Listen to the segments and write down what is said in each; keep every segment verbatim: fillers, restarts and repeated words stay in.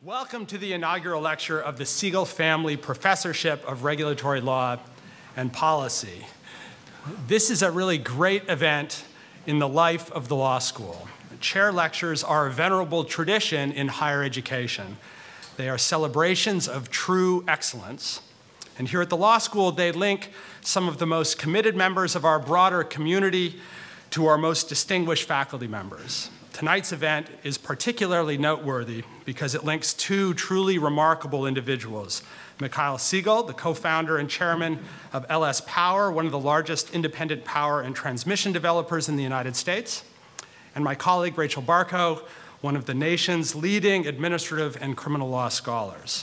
Welcome to the inaugural lecture of the Segal Family Professorship of Regulatory Law and Policy. This is a really great event in the life of the law school. Chair lectures are a venerable tradition in higher education. They are celebrations of true excellence. And here at the law school, they link some of the most committed members of our broader community to our most distinguished faculty members. Tonight's event is particularly noteworthy because it links two truly remarkable individuals. Mikhail Segal, the co-founder and chairman of L S Power, one of the largest independent power and transmission developers in the United States, and my colleague Rachel Barkow, one of the nation's leading administrative and criminal law scholars.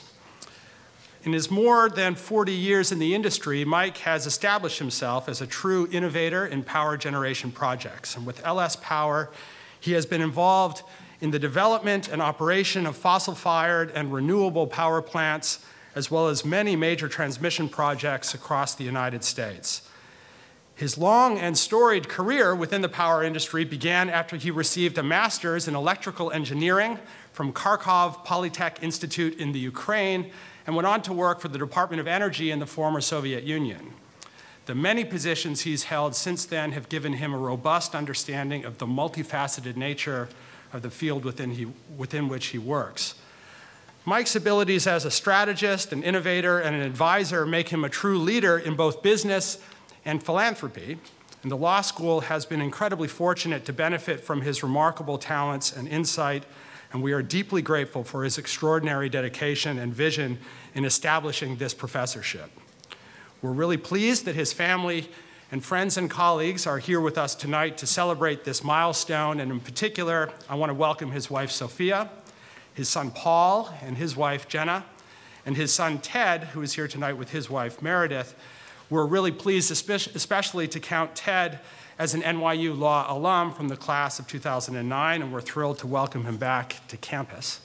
In his more than forty years in the industry, Mike has established himself as a true innovator in power generation projects. And with L S Power, he has been involved in the development and operation of fossil-fired and renewable power plants, as well as many major transmission projects across the United States. His long and storied career within the power industry began after he received a master's in electrical engineering from Kharkov Polytech Institute in the Ukraine and went on to work for the Department of Energy in the former Soviet Union. The many positions he's held since then have given him a robust understanding of the multifaceted nature of the field within, he, within which he works. Mike's abilities as a strategist, an innovator, and an advisor make him a true leader in both business and philanthropy, and the law school has been incredibly fortunate to benefit from his remarkable talents and insight, and we are deeply grateful for his extraordinary dedication and vision in establishing this professorship. We're really pleased that his family and friends and colleagues are here with us tonight to celebrate this milestone, and in particular, I want to welcome his wife, Sophia, his son, Paul, and his wife, Jenna, and his son, Ted, who is here tonight with his wife, Meredith. We're really pleased especially to count Ted as an N Y U law alum from the class of two thousand nine, and we're thrilled to welcome him back to campus.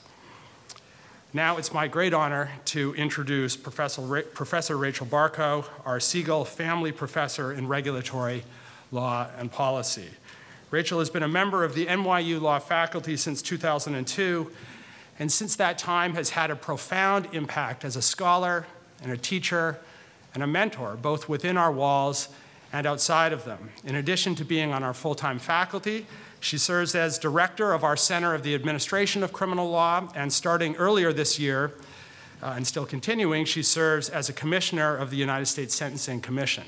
Now it's my great honor to introduce Professor, Ra Professor Rachel Barkow, our Segal Family Professor in Regulatory Law and Policy. Rachel has been a member of the N Y U Law faculty since two thousand two, and since that time has had a profound impact as a scholar and a teacher and a mentor, both within our walls and outside of them. In addition to being on our full-time faculty, she serves as director of our Center of the Administration of Criminal Law, and starting earlier this year, uh, and still continuing, she serves as a commissioner of the United States Sentencing Commission.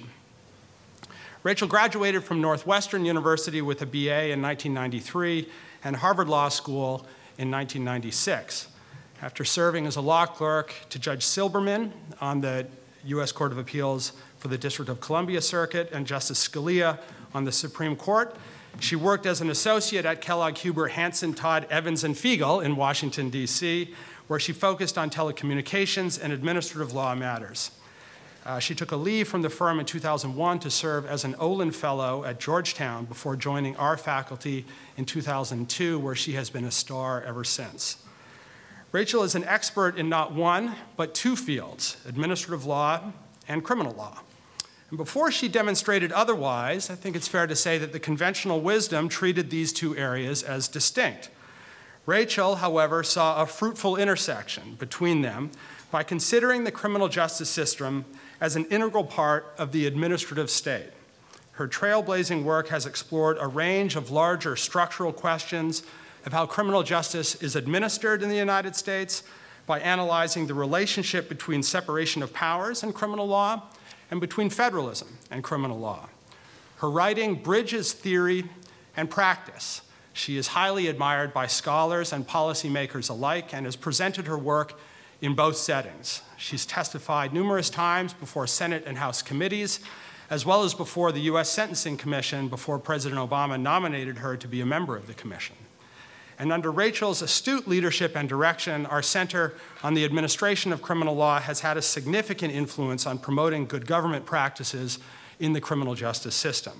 Rachel graduated from Northwestern University with a B A in nineteen ninety-three and Harvard Law School in nineteen ninety-six. After serving as a law clerk to Judge Silberman on the U S Court of Appeals for the District of Columbia Circuit and Justice Scalia on the Supreme Court, she worked as an associate at Kellogg Huber Hansen, Todd, Evans, and Fiegel in Washington, D C, where she focused on telecommunications and administrative law matters. Uh, she took a leave from the firm in two thousand one to serve as an Olin Fellow at Georgetown before joining our faculty in two thousand two, where she has been a star ever since. Rachel is an expert in not one, but two fields, administrative law and criminal law. And before she demonstrated otherwise, I think it's fair to say that the conventional wisdom treated these two areas as distinct. Rachel, however, saw a fruitful intersection between them by considering the criminal justice system as an integral part of the administrative state. Her trailblazing work has explored a range of larger structural questions of how criminal justice is administered in the United States by analyzing the relationship between separation of powers and criminal law and between federalism and criminal law. Her writing bridges theory and practice. She is highly admired by scholars and policymakers alike and has presented her work in both settings. She's testified numerous times before Senate and House committees, as well as before the U S Sentencing Commission before President Obama nominated her to be a member of the commission. And under Rachel's astute leadership and direction, our Center on the Administration of Criminal Law has had a significant influence on promoting good government practices in the criminal justice system.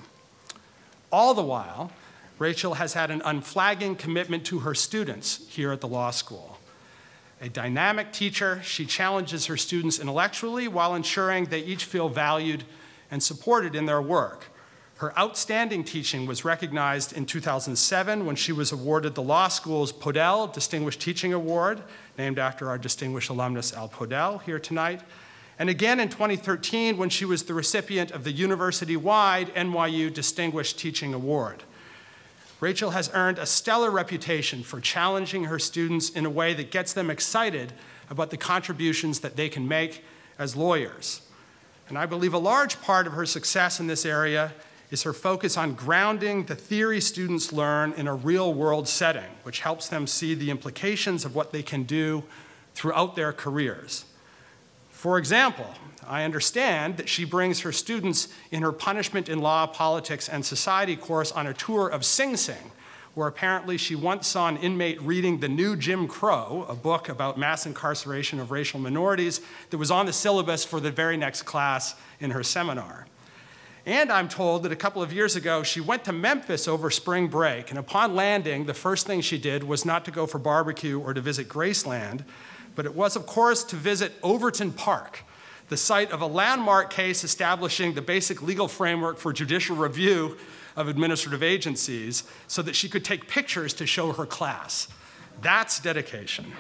All the while, Rachel has had an unflagging commitment to her students here at the law school. A dynamic teacher, she challenges her students intellectually while ensuring they each feel valued and supported in their work. Her outstanding teaching was recognized in two thousand seven when she was awarded the law school's Podell Distinguished Teaching Award, named after our distinguished alumnus Al Podell here tonight, and again in twenty thirteen when she was the recipient of the university-wide N Y U Distinguished Teaching Award. Rachel has earned a stellar reputation for challenging her students in a way that gets them excited about the contributions that they can make as lawyers. And I believe a large part of her success in this area is her focus on grounding the theory students learn in a real-world setting, which helps them see the implications of what they can do throughout their careers. For example, I understand that she brings her students in her Punishment in Law, Politics, and Society course on a tour of Sing Sing, where apparently she once saw an inmate reading The New Jim Crow, a book about mass incarceration of racial minorities that was on the syllabus for the very next class in her seminar. And I'm told that a couple of years ago, she went to Memphis over spring break, and upon landing, the first thing she did was not to go for barbecue or to visit Graceland, but it was, of course, to visit Overton Park, the site of a landmark case establishing the basic legal framework for judicial review of administrative agencies so that she could take pictures to show her class. That's dedication.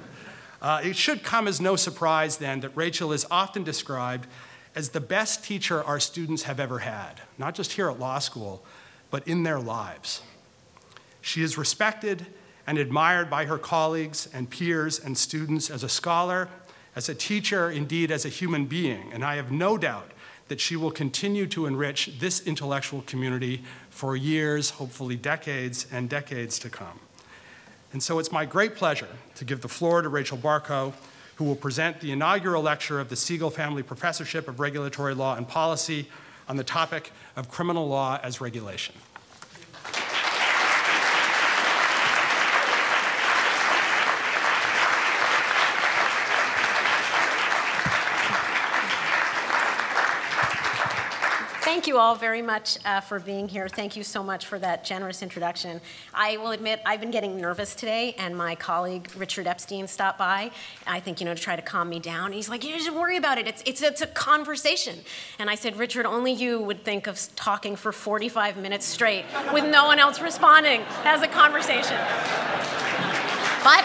uh, it should come as no surprise, then, that Rachel is often described as the best teacher our students have ever had, not just here at law school, but in their lives. She is respected and admired by her colleagues and peers and students as a scholar, as a teacher, indeed as a human being, and I have no doubt that she will continue to enrich this intellectual community for years, hopefully decades and decades to come. And so it's my great pleasure to give the floor to Rachel Barkow, who will present the inaugural lecture of the Segal Family Professorship of Regulatory Law and Policy on the topic of criminal law as regulation. Thank you all very much uh, for being here. Thank you so much for that generous introduction. I will admit I've been getting nervous today, and my colleague Richard Epstein stopped by, I think, you know, to try to calm me down. He's like, you don't worry about it. It's, it's, it's a conversation. And I said, Richard, only you would think of talking for forty-five minutes straight with no one else responding as a conversation. But,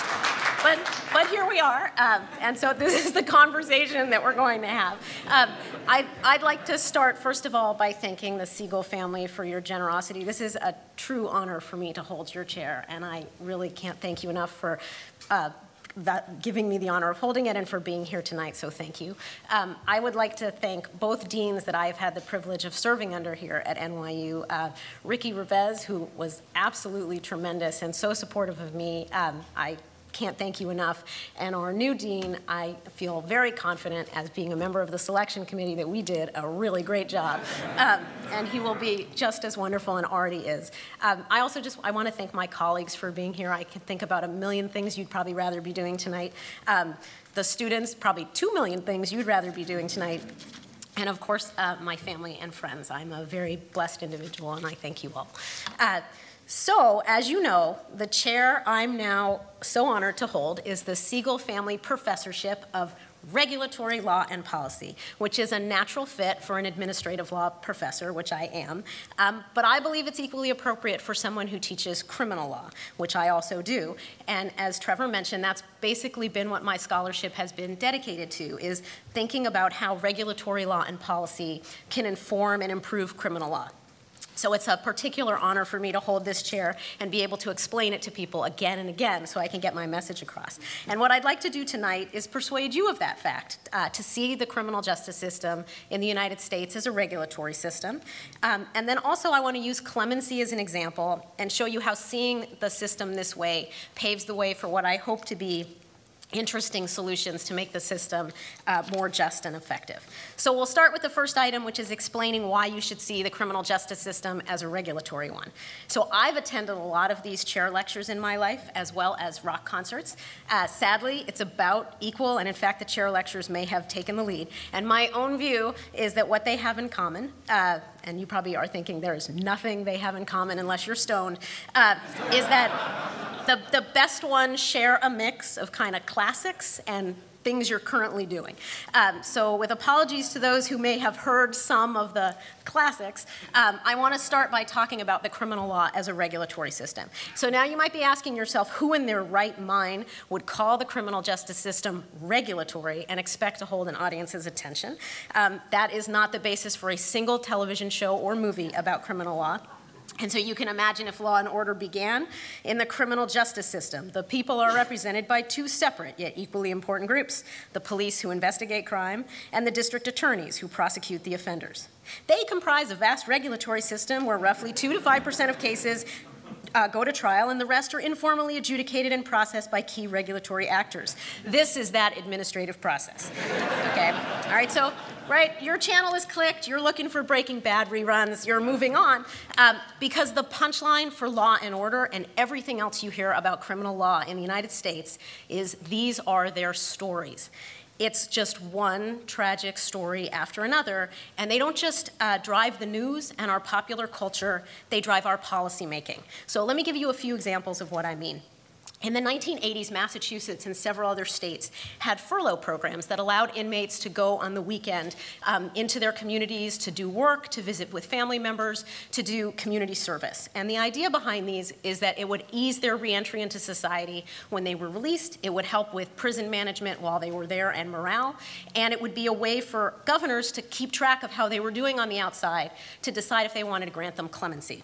but, but here we are, um, and so this is the conversation that we're going to have. Um, I'd, I'd like to start, first of all, by thanking the Segal family for your generosity. This is a true honor for me to hold your chair, and I really can't thank you enough for uh, that, giving me the honor of holding it and for being here tonight, so thank you. Um, I would like to thank both deans that I've had the privilege of serving under here at N Y U. Uh, Ricky Revez, who was absolutely tremendous and so supportive of me. Um, I can't thank you enough. And our new dean, I feel very confident as being a member of the selection committee that we did a really great job. Um, and he will be just as wonderful and already is. Um, I also just, I want to thank my colleagues for being here. I can think about a million things you'd probably rather be doing tonight. Um, the students, probably two million things you'd rather be doing tonight. And of course, uh, my family and friends. I'm a very blessed individual, and I thank you all. Uh, So, as you know, the chair I'm now so honored to hold is the Segal Family Professorship of Regulatory Law and Policy, which is a natural fit for an administrative law professor, which I am, um, but I believe it's equally appropriate for someone who teaches criminal law, which I also do. And as Trevor mentioned, that's basically been what my scholarship has been dedicated to, is thinking about how regulatory law and policy can inform and improve criminal law. So it's a particular honor for me to hold this chair and be able to explain it to people again and again so I can get my message across. And what I'd like to do tonight is persuade you of that fact, uh, to see the criminal justice system in the United States as a regulatory system. Um, and then also I want to use clemency as an example and show you how seeing the system this way paves the way for what I hope to be interesting solutions to make the system uh, more just and effective. So we'll start with the first item, which is explaining why you should see the criminal justice system as a regulatory one. So I've attended a lot of these chair lectures in my life, as well as rock concerts. Uh, sadly, it's about equal, and in fact, the chair lectures may have taken the lead. And my own view is that what they have in common, uh, and you probably are thinking there's nothing they have in common unless you're stoned, uh, is that the, the best ones share a mix of kind of classics and things you're currently doing. Um, so with apologies to those who may have heard some of the classics, um, I want to start by talking about the criminal law as a regulatory system. So now you might be asking yourself, who in their right mind would call the criminal justice system regulatory and expect to hold an audience's attention? Um, that is not the basis for a single television show or movie about criminal law. And so you can imagine if law and order began in the criminal justice system, the people are represented by two separate yet equally important groups, the police who investigate crime and the district attorneys who prosecute the offenders. They comprise a vast regulatory system where roughly two to five percent of cases Uh, go to trial, and the rest are informally adjudicated and processed by key regulatory actors. This is that administrative process. Okay? All right, so, right, your channel is clicked, you're looking for Breaking Bad reruns, you're moving on, um, because the punchline for Law and Order and everything else you hear about criminal law in the United States is these are their stories. It's just one tragic story after another, and they don't just uh, drive the news and our popular culture, they drive our policymaking. So let me give you a few examples of what I mean. In the nineteen eighties, Massachusetts and several other states had furlough programs that allowed inmates to go on the weekend um, into their communities to do work, to visit with family members, to do community service. And the idea behind these is that it would ease their reentry into society when they were released, it would help with prison management while they were there and morale, and it would be a way for governors to keep track of how they were doing on the outside to decide if they wanted to grant them clemency.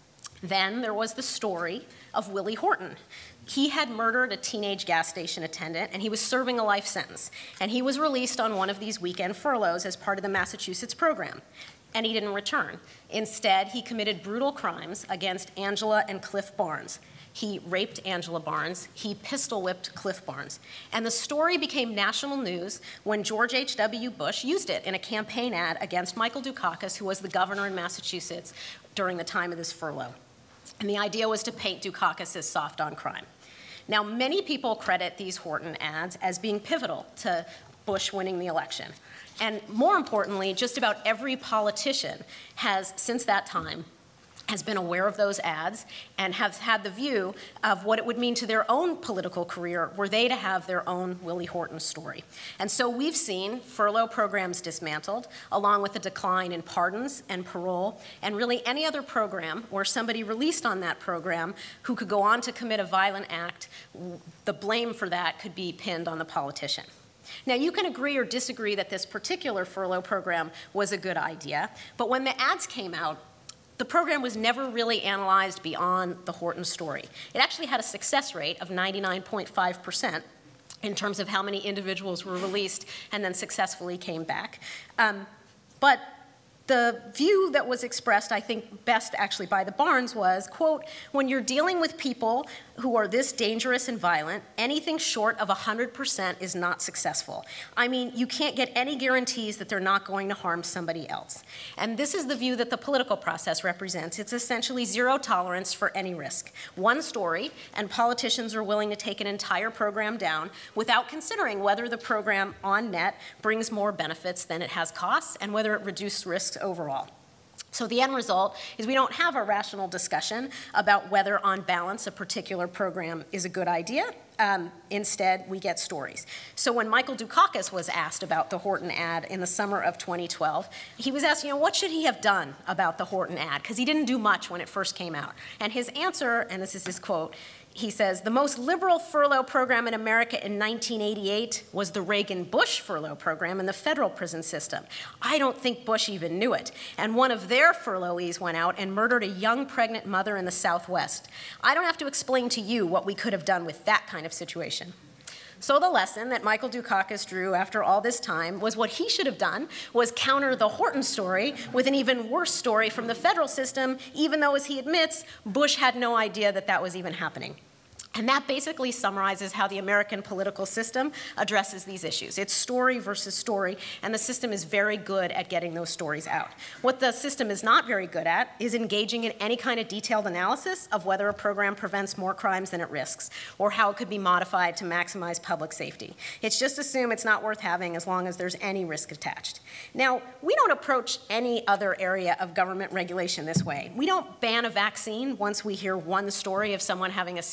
Then there was the story of Willie Horton. He had murdered a teenage gas station attendant, and he was serving a life sentence. And he was released on one of these weekend furloughs as part of the Massachusetts program. And he didn't return. Instead, he committed brutal crimes against Angela and Cliff Barnes. He raped Angela Barnes. He pistol whipped Cliff Barnes. And the story became national news when George H W Bush used it in a campaign ad against Michael Dukakis, who was the governor in Massachusetts during the time of this furlough. And the idea was to paint Dukakis as soft on crime. Now, many people credit these Horton ads as being pivotal to Bush winning the election. And more importantly, just about every politician has, since that time, has been aware of those ads and has had the view of what it would mean to their own political career were they to have their own Willie Horton story. And so we've seen furlough programs dismantled, along with a decline in pardons and parole, and really any other program where somebody released on that program who could go on to commit a violent act, the blame for that could be pinned on the politician. Now, you can agree or disagree that this particular furlough program was a good idea, but when the ads came out, the program was never really analyzed beyond the Horton story. It actually had a success rate of ninety-nine point five percent in terms of how many individuals were released and then successfully came back. Um, but the view that was expressed, I think, best actually by the Barnes was, quote, when you're dealing with people who are this dangerous and violent, anything short of one hundred percent is not successful. I mean, you can't get any guarantees that they're not going to harm somebody else. And this is the view that the political process represents. It's essentially zero tolerance for any risk. One story, and politicians are willing to take an entire program down without considering whether the program on net brings more benefits than it has costs and whether it reduces risks overall. So the end result is we don't have a rational discussion about whether, on balance, a particular program is a good idea. Um, instead, we get stories. So when Michael Dukakis was asked about the Horton ad in the summer of twenty twelve, he was asked, you know, what should he have done about the Horton ad? Because he didn't do much when it first came out. And his answer, and this is his quote, he says, the most liberal furlough program in America in nineteen eighty-eight was the Reagan-Bush furlough program in the federal prison system. I don't think Bush even knew it. And one of their furloughees went out and murdered a young pregnant mother in the Southwest. I don't have to explain to you what we could have done with that kind of situation. So the lesson that Michael Dukakis drew after all this time was what he should have done was counter the Horton story with an even worse story from the federal system, even though, as he admits, Bush had no idea that that was even happening. And that basically summarizes how the American political system addresses these issues. It's story versus story, and the system is very good at getting those stories out. What the system is not very good at is engaging in any kind of detailed analysis of whether a program prevents more crimes than it risks, or how it could be modified to maximize public safety. It's just assume it's not worth having as long as there's any risk attached. Now, we don't approach any other area of government regulation this way. We don't ban a vaccine once we hear one story of someone having a serious reaction.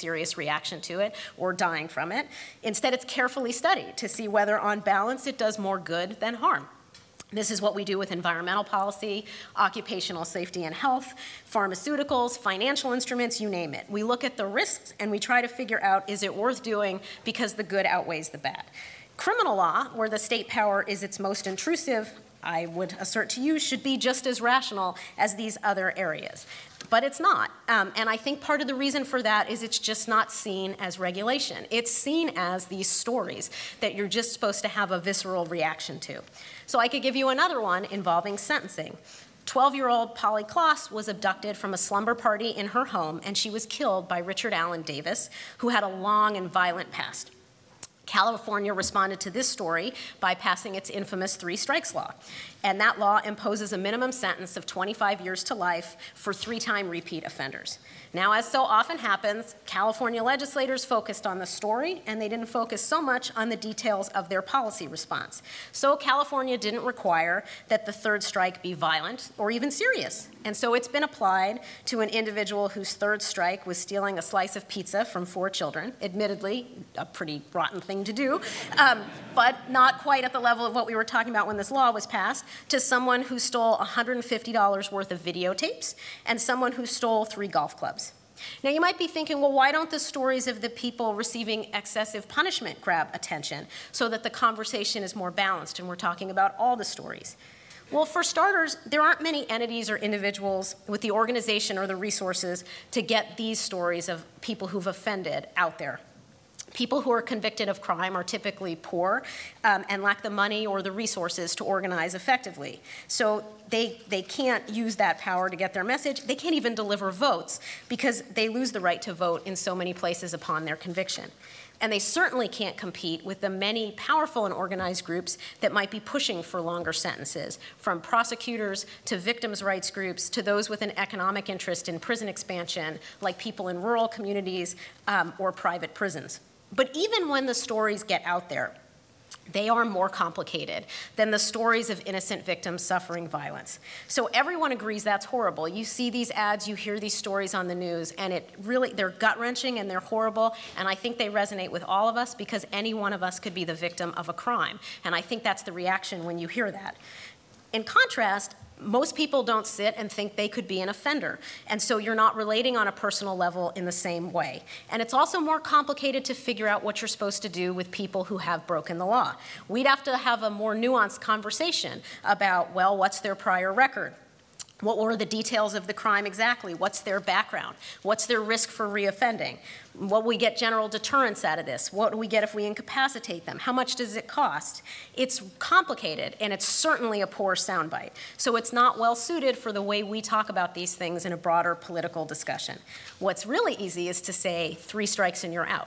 reaction to it or dying from it. Instead, it's carefully studied to see whether on balance it does more good than harm. This is what we do with environmental policy, occupational safety and health, pharmaceuticals, financial instruments, you name it. We look at the risks and we try to figure out, is it worth doing because the good outweighs the bad. Criminal law, where the state power is its most intrusive, I would assert to you, should be just as rational as these other areas. But it's not. Um, and I think part of the reason for that is it's just not seen as regulation. It's seen as these stories that you're just supposed to have a visceral reaction to. So I could give you another one involving sentencing. twelve-year-old Polly Kloss was abducted from a slumber party in her home, and she was killed by Richard Allen Davis, who had a long and violent past. California responded to this story by passing its infamous three strikes law. And that law imposes a minimum sentence of twenty-five years to life for three-time repeat offenders. Now, as so often happens, California legislators focused on the story, and they didn't focus so much on the details of their policy response. So California didn't require that the third strike be violent or even serious. And so it's been applied to an individual whose third strike was stealing a slice of pizza from four children, admittedly a pretty rotten thing to do, um, but not quite at the level of what we were talking about when this law was passed, to someone who stole one hundred fifty dollars worth of videotapes and someone who stole three golf clubs. Now, you might be thinking, well, why don't the stories of the people receiving excessive punishment grab attention so that the conversation is more balanced and we're talking about all the stories? Well, for starters, there aren't many entities or individuals with the organization or the resources to get these stories of people who've offended out there. People who are convicted of crime are typically poor um, and lack the money or the resources to organize effectively. So they, they can't use that power to get their message. They can't even deliver votes because they lose the right to vote in so many places upon their conviction. And they certainly can't compete with the many powerful and organized groups that might be pushing for longer sentences, from prosecutors to victims' rights groups to those with an economic interest in prison expansion, like people in rural communities um, or private prisons. But even when the stories get out there, they are more complicated than the stories of innocent victims suffering violence. So everyone agrees that's horrible. You see these ads, you hear these stories on the news, and it really, they're gut-wrenching and they're horrible, and I think they resonate with all of us because any one of us could be the victim of a crime. And I think that's the reaction when you hear that. In contrast, most people don't sit and think they could be an offender, and so you're not relating on a personal level in the same way. And it's also more complicated to figure out what you're supposed to do with people who have broken the law. We'd have to have a more nuanced conversation about, well, what's their prior record? What were the details of the crime exactly? What's their background? What's their risk for reoffending? What we get general deterrence out of this? What do we get if we incapacitate them? How much does it cost? It's complicated, and it's certainly a poor soundbite. So it's not well suited for the way we talk about these things in a broader political discussion. What's really easy is to say, three strikes and you're out.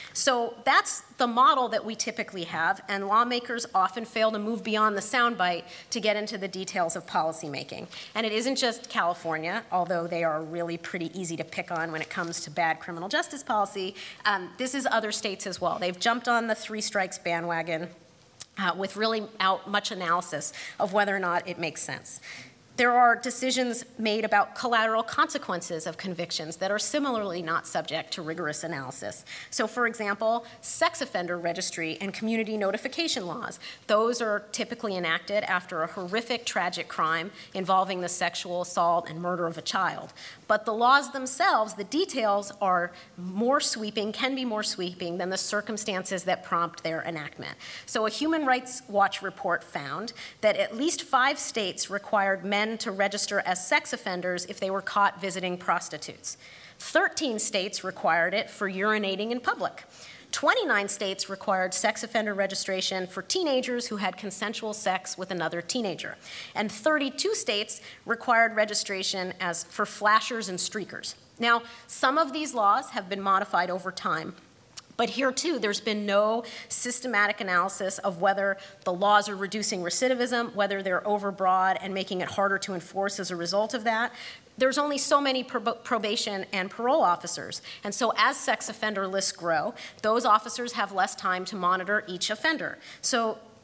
So that's the model that we typically have, and lawmakers often fail to move beyond the soundbite to get into the details of policymaking. And it isn't just California, although they are really pretty easy to pick on when it comes to bad criminal justice policy. Um, this is other states as well. They've jumped on the three strikes bandwagon uh, with really out much analysis of whether or not it makes sense. There are decisions made about collateral consequences of convictions that are similarly not subject to rigorous analysis. So, for example, sex offender registry and community notification laws. Those are typically enacted after a horrific, tragic crime involving the sexual assault and murder of a child. But the laws themselves, the details are more sweeping, can be more sweeping than the circumstances that prompt their enactment. So a Human Rights Watch report found that at least five states required men to register as sex offenders if they were caught visiting prostitutes. thirteen states required it for urinating in public. twenty-nine states required sex offender registration for teenagers who had consensual sex with another teenager. And thirty-two states required registration as for flashers and streakers. Now, some of these laws have been modified over time. But here, too, there's been no systematic analysis of whether the laws are reducing recidivism, whether they're overbroad and making it harder to enforce as a result of that. There's only so many prob- probation and parole officers. And so as sex offender lists grow, those officers have less time to monitor each offender. So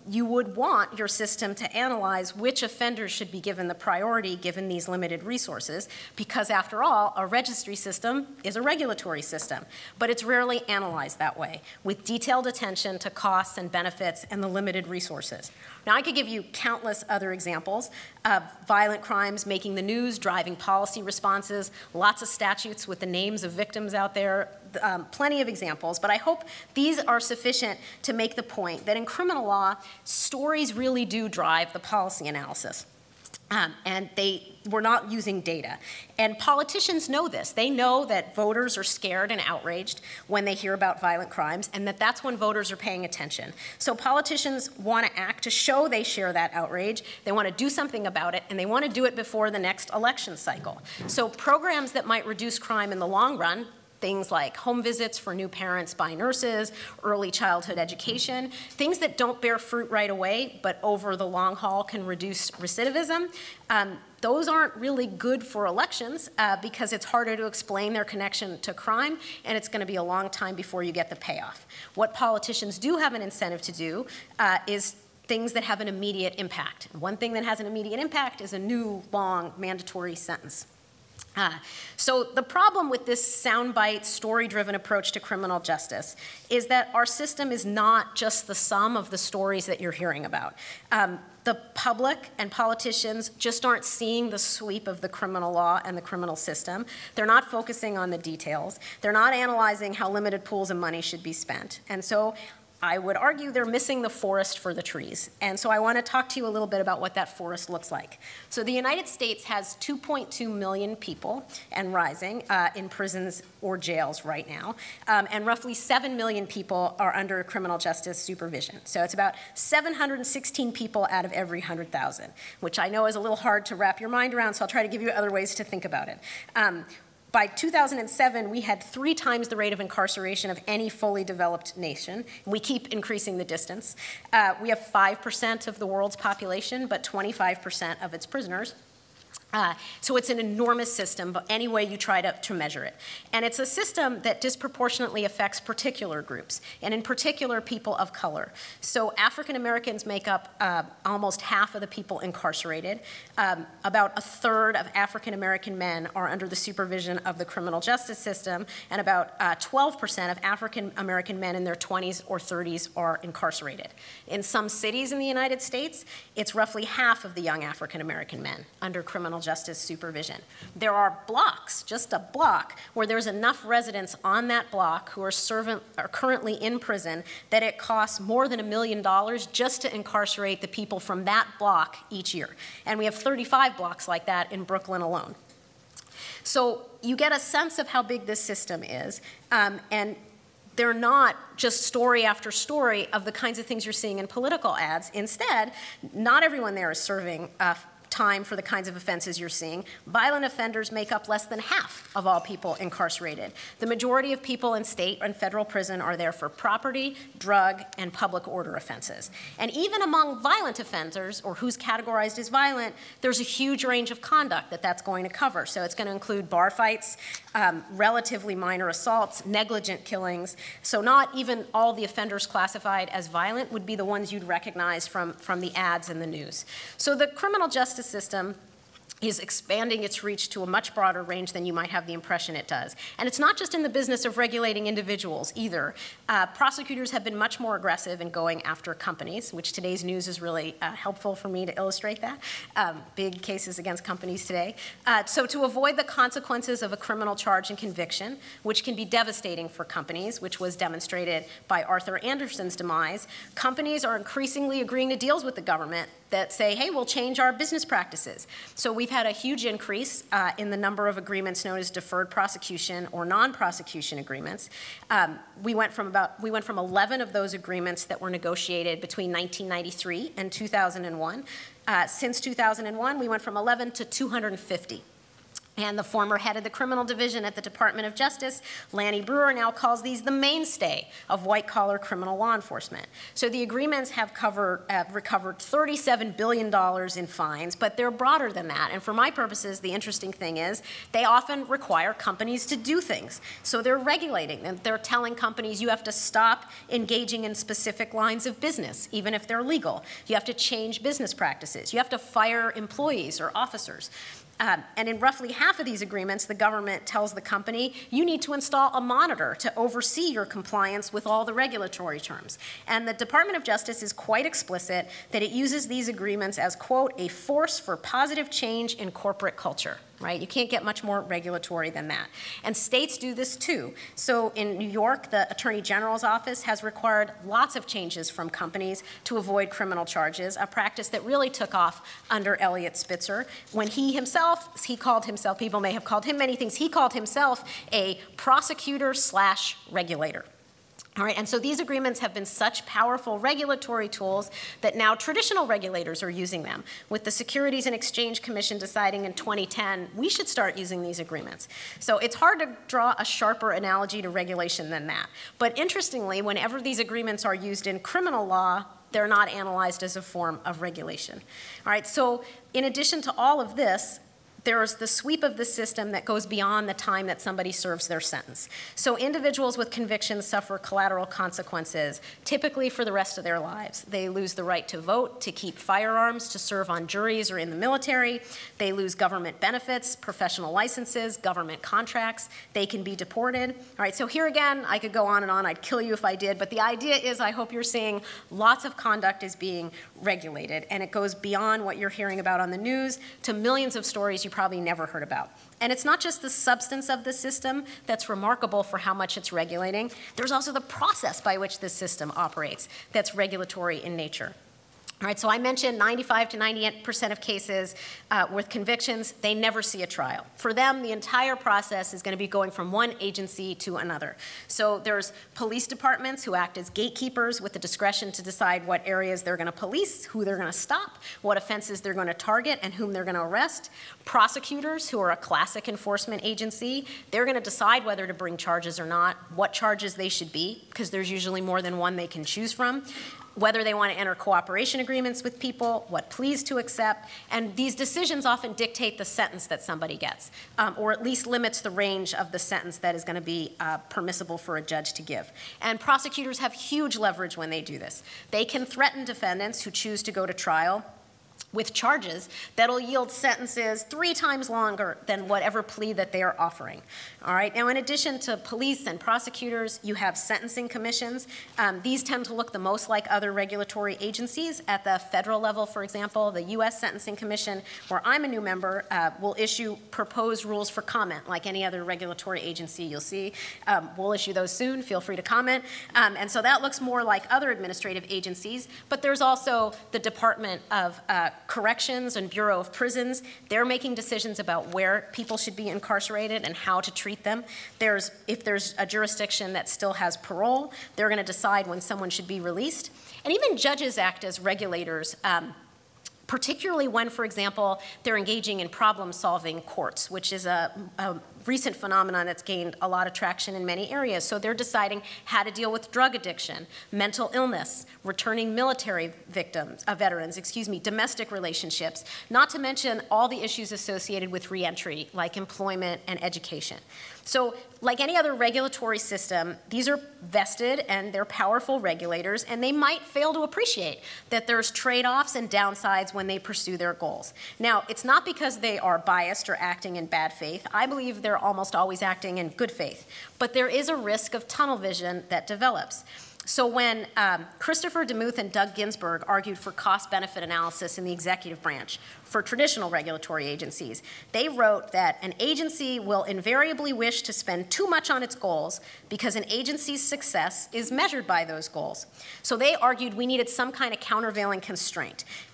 you would want your system to analyze which offenders should be given the priority given these limited resources, because after all, a registry system is a regulatory system, but it's rarely analyzed that way, with detailed attention to costs and benefits and the limited resources. Now, I could give you countless other examples of violent crimes making the news, driving policy responses, lots of statutes with the names of victims out there, um, plenty of examples, but I hope these are sufficient to make the point that in criminal law, stories really do drive the policy analysis. Um, and they were not using data. And politicians know this. They know that voters are scared and outraged when they hear about violent crimes, and that that's when voters are paying attention. So politicians want to act to show they share that outrage. They want to do something about it, and they want to do it before the next election cycle. So programs that might reduce crime in the long run, things like home visits for new parents by nurses, early childhood education, things that don't bear fruit right away, but over the long haul can reduce recidivism. Um, those aren't really good for elections uh, because it's harder to explain their connection to crime, and it's going to be a long time before you get the payoff. What politicians do have an incentive to do uh, is things that have an immediate impact. One thing that has an immediate impact is a new, long, mandatory sentence. Uh, so the problem with this soundbite, story-driven approach to criminal justice is that our system is not just the sum of the stories that you're hearing about. Um, the public and politicians just aren't seeing the sweep of the criminal law and the criminal system. They're not focusing on the details. They're not analyzing how limited pools of money should be spent. And so I would argue they're missing the forest for the trees. And so I want to talk to you a little bit about what that forest looks like. So the United States has two point two million people, and rising, uh, in prisons or jails right now. Um, and roughly seven million people are under criminal justice supervision. So it's about seven hundred sixteen people out of every one hundred thousand, which I know is a little hard to wrap your mind around, so I'll try to give you other ways to think about it. Um, By two thousand seven, we had three times the rate of incarceration of any fully developed nation. We keep increasing the distance. Uh, we have five percent of the world's population, but twenty-five percent of its prisoners. Uh, so it's an enormous system, but any way you try to, to measure it. And it's a system that disproportionately affects particular groups, and in particular, people of color. So African Americans make up uh, almost half of the people incarcerated. Um, about a third of African American men are under the supervision of the criminal justice system, and about uh, twelve percent of African American men in their twenties or thirties are incarcerated. In some cities in the United States, it's roughly half of the young African American men under criminal justice supervision. There are blocks, just a block, where there's enough residents on that block who are, servant, are currently in prison that it costs more than a million dollars just to incarcerate the people from that block each year. And we have thirty-five blocks like that in Brooklyn alone. So you get a sense of how big this system is, um, and they're not just story after story of the kinds of things you're seeing in political ads. Instead, not everyone there is serving uh, time for the kinds of offenses you're seeing. Violent offenders make up less than half of all people incarcerated. The majority of people in state and federal prison are there for property, drug, and public order offenses. And even among violent offenders, or who's categorized as violent, there's a huge range of conduct that that's going to cover. So it's going to include bar fights, um, relatively minor assaults, negligent killings. So not even all the offenders classified as violent would be the ones you'd recognize from, from the ads in the news. So the criminal justice system is expanding its reach to a much broader range than you might have the impression it does. And it's not just in the business of regulating individuals either. Uh, prosecutors have been much more aggressive in going after companies, which today's news is really uh, helpful for me to illustrate that. Um, big cases against companies today. Uh, so to avoid the consequences of a criminal charge and conviction, which can be devastating for companies, which was demonstrated by Arthur Andersen's demise, companies are increasingly agreeing to deals with the government that say, hey, we'll change our business practices. So we've had a huge increase uh, in the number of agreements known as deferred prosecution or non-prosecution agreements. Um, we went from about, we went from eleven of those agreements that were negotiated between nineteen ninety-three and two thousand one. Uh, since two thousand one, we went from eleven to two hundred fifty. And the former head of the criminal division at the Department of Justice, Lanny Brewer, now calls these the mainstay of white-collar criminal law enforcement. So the agreements have covered, have recovered thirty-seven billion dollars in fines, but they're broader than that. And for my purposes, the interesting thing is they often require companies to do things. So they're regulating them. They're telling companies you have to stop engaging in specific lines of business, even if they're legal. You have to change business practices. You have to fire employees or officers. Um, and in roughly half of these agreements, the government tells the company, you need to install a monitor to oversee your compliance with all the regulatory terms. And the Department of Justice is quite explicit that it uses these agreements as, quote, a force for positive change in corporate culture. Right? You can't get much more regulatory than that. And states do this too. So in New York, the Attorney General's office has required lots of changes from companies to avoid criminal charges, a practice that really took off under Eliot Spitzer, when he himself, he called himself, people may have called him many things, he called himself a prosecutor slash regulator. All right, and so these agreements have been such powerful regulatory tools that now traditional regulators are using them, with the Securities and Exchange Commission deciding in twenty ten we should start using these agreements. So it's hard to draw a sharper analogy to regulation than that. But interestingly, whenever these agreements are used in criminal law, they're not analyzed as a form of regulation. All right, so in addition to all of this, there's the sweep of the system that goes beyond the time that somebody serves their sentence. So individuals with convictions suffer collateral consequences, typically for the rest of their lives. They lose the right to vote, to keep firearms, to serve on juries or in the military. They lose government benefits, professional licenses, government contracts. They can be deported. All right, so here again, I could go on and on. I'd kill you if I did. But the idea is, I hope you're seeing lots of conduct is being regulated. And it goes beyond what you're hearing about on the news to millions of stories you probably never heard about. And it's not just the substance of the system that's remarkable for how much it's regulating. There's also the process by which this system operates that's regulatory in nature. All right, so I mentioned ninety-five to ninety-eight percent of cases uh, with convictions, they never see a trial. For them, the entire process is going to be going from one agency to another. So there's police departments who act as gatekeepers with the discretion to decide what areas they're going to police, who they're going to stop, what offenses they're going to target, and whom they're going to arrest. Prosecutors, who are a classic enforcement agency, they're going to decide whether to bring charges or not, what charges they should be, because there's usually more than one they can choose from, whether they want to enter cooperation agreements with people, what pleas to accept, and these decisions often dictate the sentence that somebody gets, um, or at least limits the range of the sentence that is going to be uh, permissible for a judge to give. And prosecutors have huge leverage when they do this. They can threaten defendants who choose to go to trial with charges that'll yield sentences three times longer than whatever plea that they are offering. All right, now in addition to police and prosecutors, you have sentencing commissions. Um, these tend to look the most like other regulatory agencies. At the federal level, for example, the U S Sentencing Commission, where I'm a new member, uh, will issue proposed rules for comment, like any other regulatory agency you'll see. Um, we'll issue those soon, feel free to comment. Um, and so that looks more like other administrative agencies, but there's also the Department of uh, Corrections and Bureau of Prisons. They're making decisions about where people should be incarcerated and how to treat them. There's, if there's a jurisdiction that still has parole, they're going to decide when someone should be released. And even judges act as regulators, um, particularly when, for example, they're engaging in problem-solving courts, which is a, a recent phenomenon that's gained a lot of traction in many areas. So they're deciding how to deal with drug addiction, mental illness, returning military victims, uh, veterans, excuse me, domestic relationships, not to mention all the issues associated with reentry, like employment and education. So like any other regulatory system, these are vested and they're powerful regulators, and they might fail to appreciate that there's trade-offs and downsides when they pursue their goals. Now, it's not because they are biased or acting in bad faith. I believe they're almost always acting in good faith. But there is a risk of tunnel vision that develops. So when um, Christopher DeMuth and Doug Ginsburg argued for cost-benefit analysis in the executive branch for traditional regulatory agencies, they wrote that an agency will invariably wish to spend too much on its goals because an agency's success is measured by those goals. So they argued we needed some kind of countervailing constraint.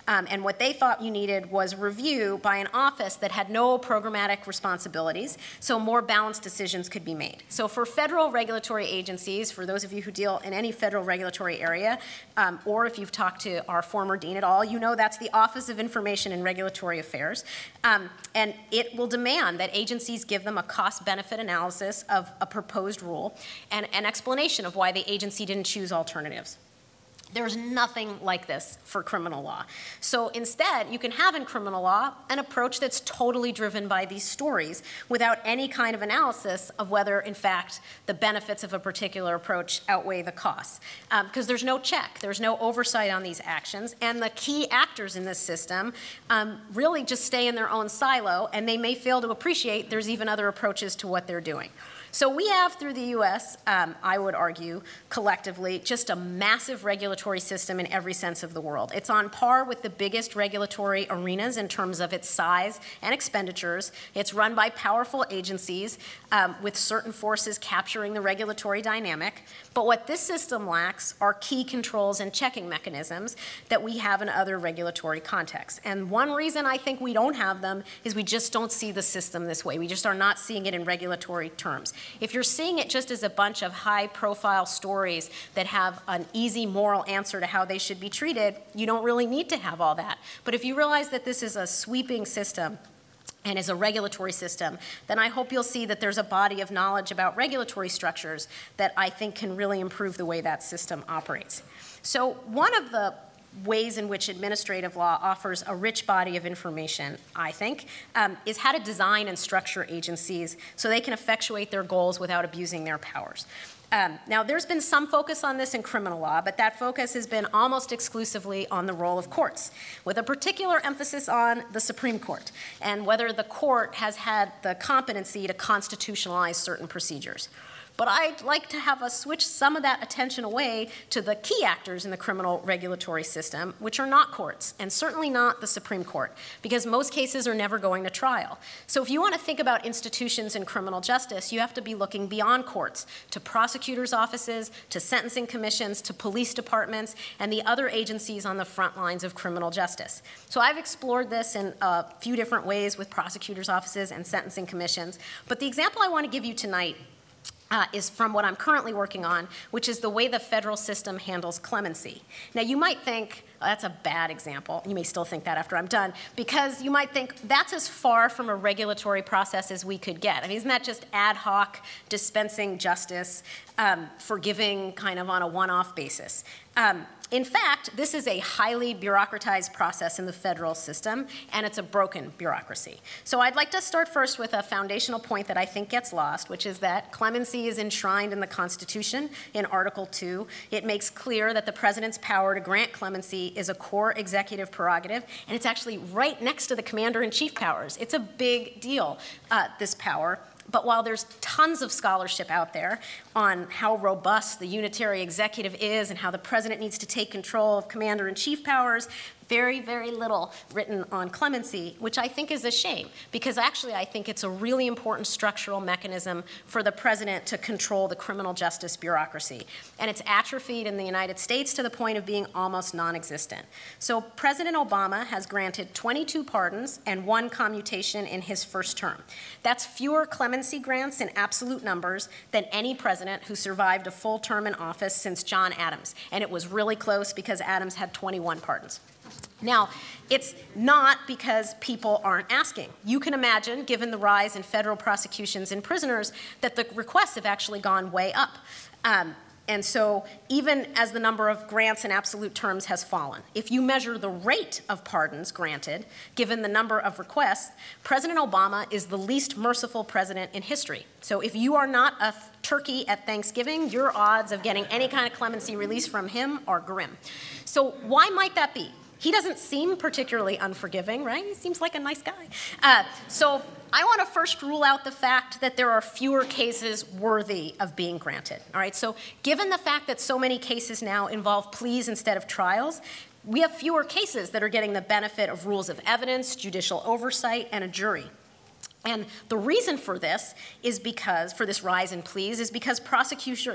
Um, and what they thought you needed was review by an office that had no programmatic responsibilities, so more balanced decisions could be made. So for federal regulatory agencies, for those of you who deal in any federal regulatory area, um, or if you've talked to our former dean at all, you know that's the Office of Information and Regulatory Affairs. Um, and it will demand that agencies give them a cost-benefit analysis of a proposed rule and an explanation of why the agency didn't choose alternatives. There's nothing like this for criminal law. So instead, you can have in criminal law an approach that's totally driven by these stories without any kind of analysis of whether, in fact, the benefits of a particular approach outweigh the costs. Because um, there's no check, there's no oversight on these actions, and the key actors in this system um, really just stay in their own silo, and they may fail to appreciate there's even other approaches to what they're doing. So we have, through the U S, um, I would argue, collectively, just a massive regulatory system in every sense of the word. It's on par with the biggest regulatory arenas in terms of its size and expenditures. It's run by powerful agencies um, with certain forces capturing the regulatory dynamic. But what this system lacks are key controls and checking mechanisms that we have in other regulatory contexts. And one reason I think we don't have them is we just don't see the system this way. We just are not seeing it in regulatory terms. If you're seeing it just as a bunch of high-profile stories that have an easy moral answer to how they should be treated, you don't really need to have all that. But if you realize that this is a sweeping system and is a regulatory system, then I hope you'll see that there's a body of knowledge about regulatory structures that I think can really improve the way that system operates. So one of the ways in which administrative law offers a rich body of information, I think, um, is how to design and structure agencies so they can effectuate their goals without abusing their powers. Um, now, there's been some focus on this in criminal law, but that focus has been almost exclusively on the role of courts, with a particular emphasis on the Supreme Court and whether the court has had the competency to constitutionalize certain procedures. But I'd like to have us switch some of that attention away to the key actors in the criminal regulatory system, which are not courts, and certainly not the Supreme Court, because most cases are never going to trial. So if you want to think about institutions in criminal justice, you have to be looking beyond courts, to prosecutors' offices, to sentencing commissions, to police departments, and the other agencies on the front lines of criminal justice. So I've explored this in a few different ways with prosecutors' offices and sentencing commissions, but the example I want to give you tonight Uh, is from what I'm currently working on, which is the way the federal system handles clemency. Now, you might think, oh, that's a bad example. You may still think that after I'm done, because you might think that's as far from a regulatory process as we could get. I mean, isn't that just ad hoc dispensing justice, um, forgiving kind of on a one-off basis? Um, In fact, this is a highly bureaucratized process in the federal system, and it's a broken bureaucracy. So I'd like to start first with a foundational point that I think gets lost, which is that clemency is enshrined in the Constitution in Article two. It makes clear that the president's power to grant clemency is a core executive prerogative, and it's actually right next to the commander-in-chief powers. It's a big deal, uh, this power. But while there's tons of scholarship out there on how robust the unitary executive is and how the president needs to take control of commander-in-chief powers, very, very little written on clemency, which I think is a shame, because actually I think it's a really important structural mechanism for the president to control the criminal justice bureaucracy. And it's atrophied in the United States to the point of being almost non-existent. So President Obama has granted twenty-two pardons and one commutation in his first term. That's fewer clemency grants in absolute numbers than any president who survived a full term in office since John Adams. And it was really close because Adams had twenty-one pardons. Now, it's not because people aren't asking. You can imagine, given the rise in federal prosecutions and prisoners, that the requests have actually gone way up. Um, and so even as the number of grants in absolute terms has fallen, if you measure the rate of pardons granted, given the number of requests, President Obama is the least merciful president in history. So if you are not a turkey at Thanksgiving, your odds of getting any kind of clemency release from him are grim. So why might that be? He doesn't seem particularly unforgiving, right? He seems like a nice guy. Uh, so I want to first rule out the fact that there are fewer cases worthy of being granted. All right, so given the fact that so many cases now involve pleas instead of trials, we have fewer cases that are getting the benefit of rules of evidence, judicial oversight, and a jury. And the reason for this is because, for this rise in pleas, is because prosecution,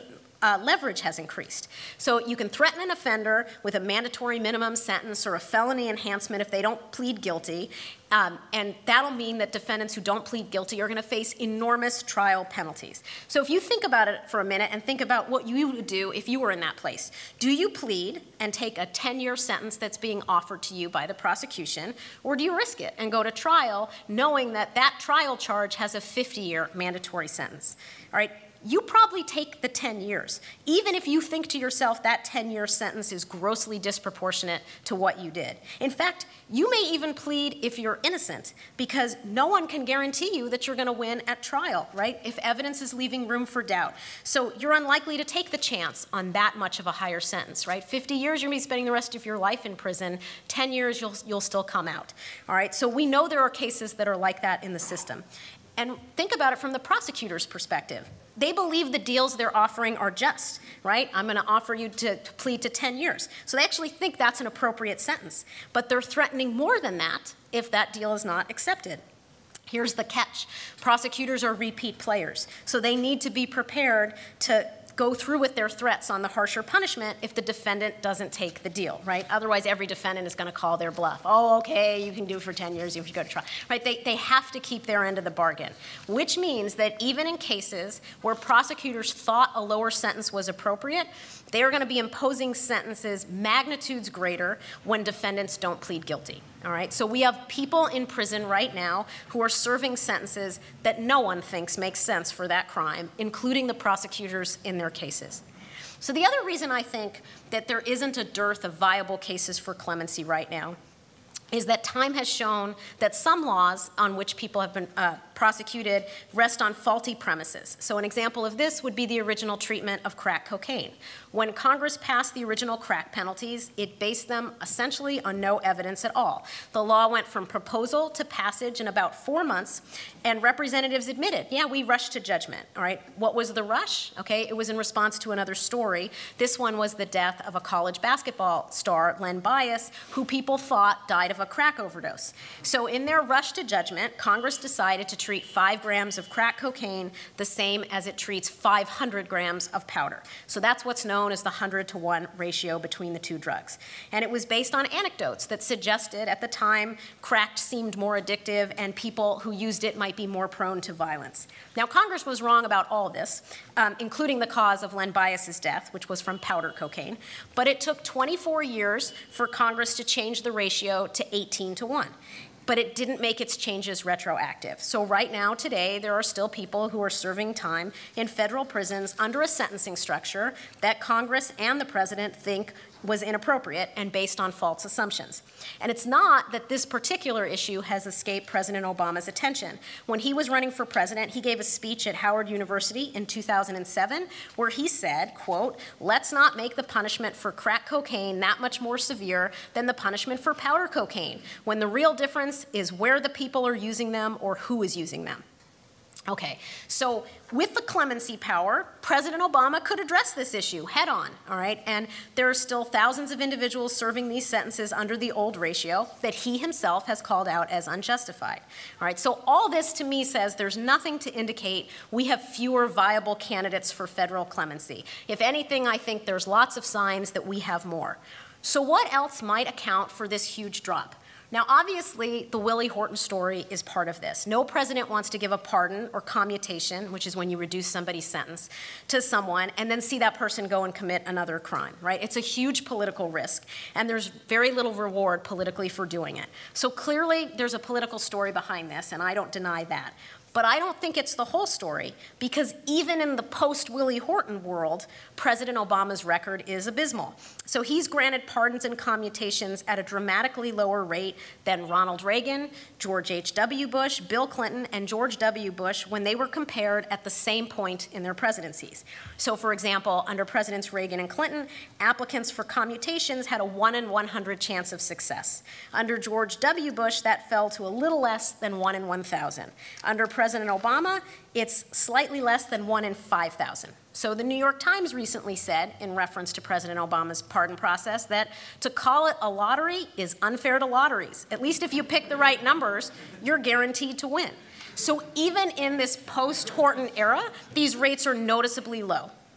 Uh, leverage has increased. So you can threaten an offender with a mandatory minimum sentence or a felony enhancement if they don't plead guilty, um, and that'll mean that defendants who don't plead guilty are going to face enormous trial penalties. So if you think about it for a minute and think about what you would do if you were in that place. Do you plead and take a ten-year sentence that's being offered to you by the prosecution, or do you risk it and go to trial knowing that that trial charge has a fifty-year mandatory sentence? All right. You probably take the ten years, even if you think to yourself that ten-year sentence is grossly disproportionate to what you did. In fact, you may even plead if you're innocent, because no one can guarantee you that you're going to win at trial, right, if evidence is leaving room for doubt. So you're unlikely to take the chance on that much of a higher sentence, right? fifty years, you're going to be spending the rest of your life in prison. ten years, you'll, you'll still come out, all right? So we know there are cases that are like that in the system. And think about it from the prosecutor's perspective. They believe the deals they're offering are just, right? I'm going to offer you to, to plead to ten years. So they actually think that's an appropriate sentence. But they're threatening more than that if that deal is not accepted. Here's the catch. Prosecutors are repeat players. So they need to be prepared to go through with their threats on the harsher punishment if the defendant doesn't take the deal, right? Otherwise, every defendant is going to call their bluff. Oh, okay, you can do it for ten years if you go to trial, right? They, they have to keep their end of the bargain, which means that even in cases where prosecutors thought a lower sentence was appropriate, they are going to be imposing sentences magnitudes greater when defendants don't plead guilty. All right, so we have people in prison right now who are serving sentences that no one thinks makes sense for that crime, including the prosecutors in their cases. So the other reason I think that there isn't a dearth of viable cases for clemency right now is that time has shown that some laws on which people have been uh, prosecuted rest on faulty premises. So an example of this would be the original treatment of crack cocaine. When Congress passed the original crack penalties, it based them essentially on no evidence at all. The law went from proposal to passage in about four months, and representatives admitted, yeah, we rushed to judgment, all right? What was the rush? Okay, it was in response to another story. This one was the death of a college basketball star, Len Bias, who people thought died of a crack overdose. So in their rush to judgment, Congress decided to treat five grams of crack cocaine the same as it treats five hundred grams of powder. So that's what's known as the one hundred to one ratio between the two drugs. And it was based on anecdotes that suggested at the time crack seemed more addictive and people who used it might be more prone to violence. Now, Congress was wrong about all of this, um, including the cause of Len Bias's death, which was from powder cocaine. But it took twenty-four years for Congress to change the ratio to eighteen to one. But it didn't make its changes retroactive. So right now, today, there are still people who are serving time in federal prisons under a sentencing structure that Congress and the president think was inappropriate and based on false assumptions. And it's not that this particular issue has escaped President Obama's attention. When he was running for president, he gave a speech at Howard University in two thousand seven where he said, quote, "Let's not make the punishment for crack cocaine that much more severe than the punishment for powder cocaine, when the real difference is where the people are using them or who is using them." Okay, so with the clemency power, President Obama could address this issue head on, all right? And there are still thousands of individuals serving these sentences under the old ratio that he himself has called out as unjustified, all right? So all this to me says there's nothing to indicate we have fewer viable candidates for federal clemency. If anything, I think there's lots of signs that we have more. So what else might account for this huge drop? Now, obviously, the Willie Horton story is part of this. No president wants to give a pardon or commutation, which is when you reduce somebody's sentence, to someone and then see that person go and commit another crime, right? It's a huge political risk, and there's very little reward politically for doing it. So clearly, there's a political story behind this, and I don't deny that. But I don't think it's the whole story, because even in the post-Willie Horton world, President Obama's record is abysmal. So he's granted pardons and commutations at a dramatically lower rate than Ronald Reagan, George H W Bush, Bill Clinton, and George W Bush when they were compared at the same point in their presidencies. So for example, under Presidents Reagan and Clinton, applicants for commutations had a one in one hundred chance of success. Under George W Bush, that fell to a little less than one in one thousand. Under President Obama, it's slightly less than one in five thousand. So the New York Times recently said, in reference to President Obama's pardon process, that to call it a lottery is unfair to lotteries. At least if you pick the right numbers, you're guaranteed to win. So even in this post-Horton era, these rates are noticeably low.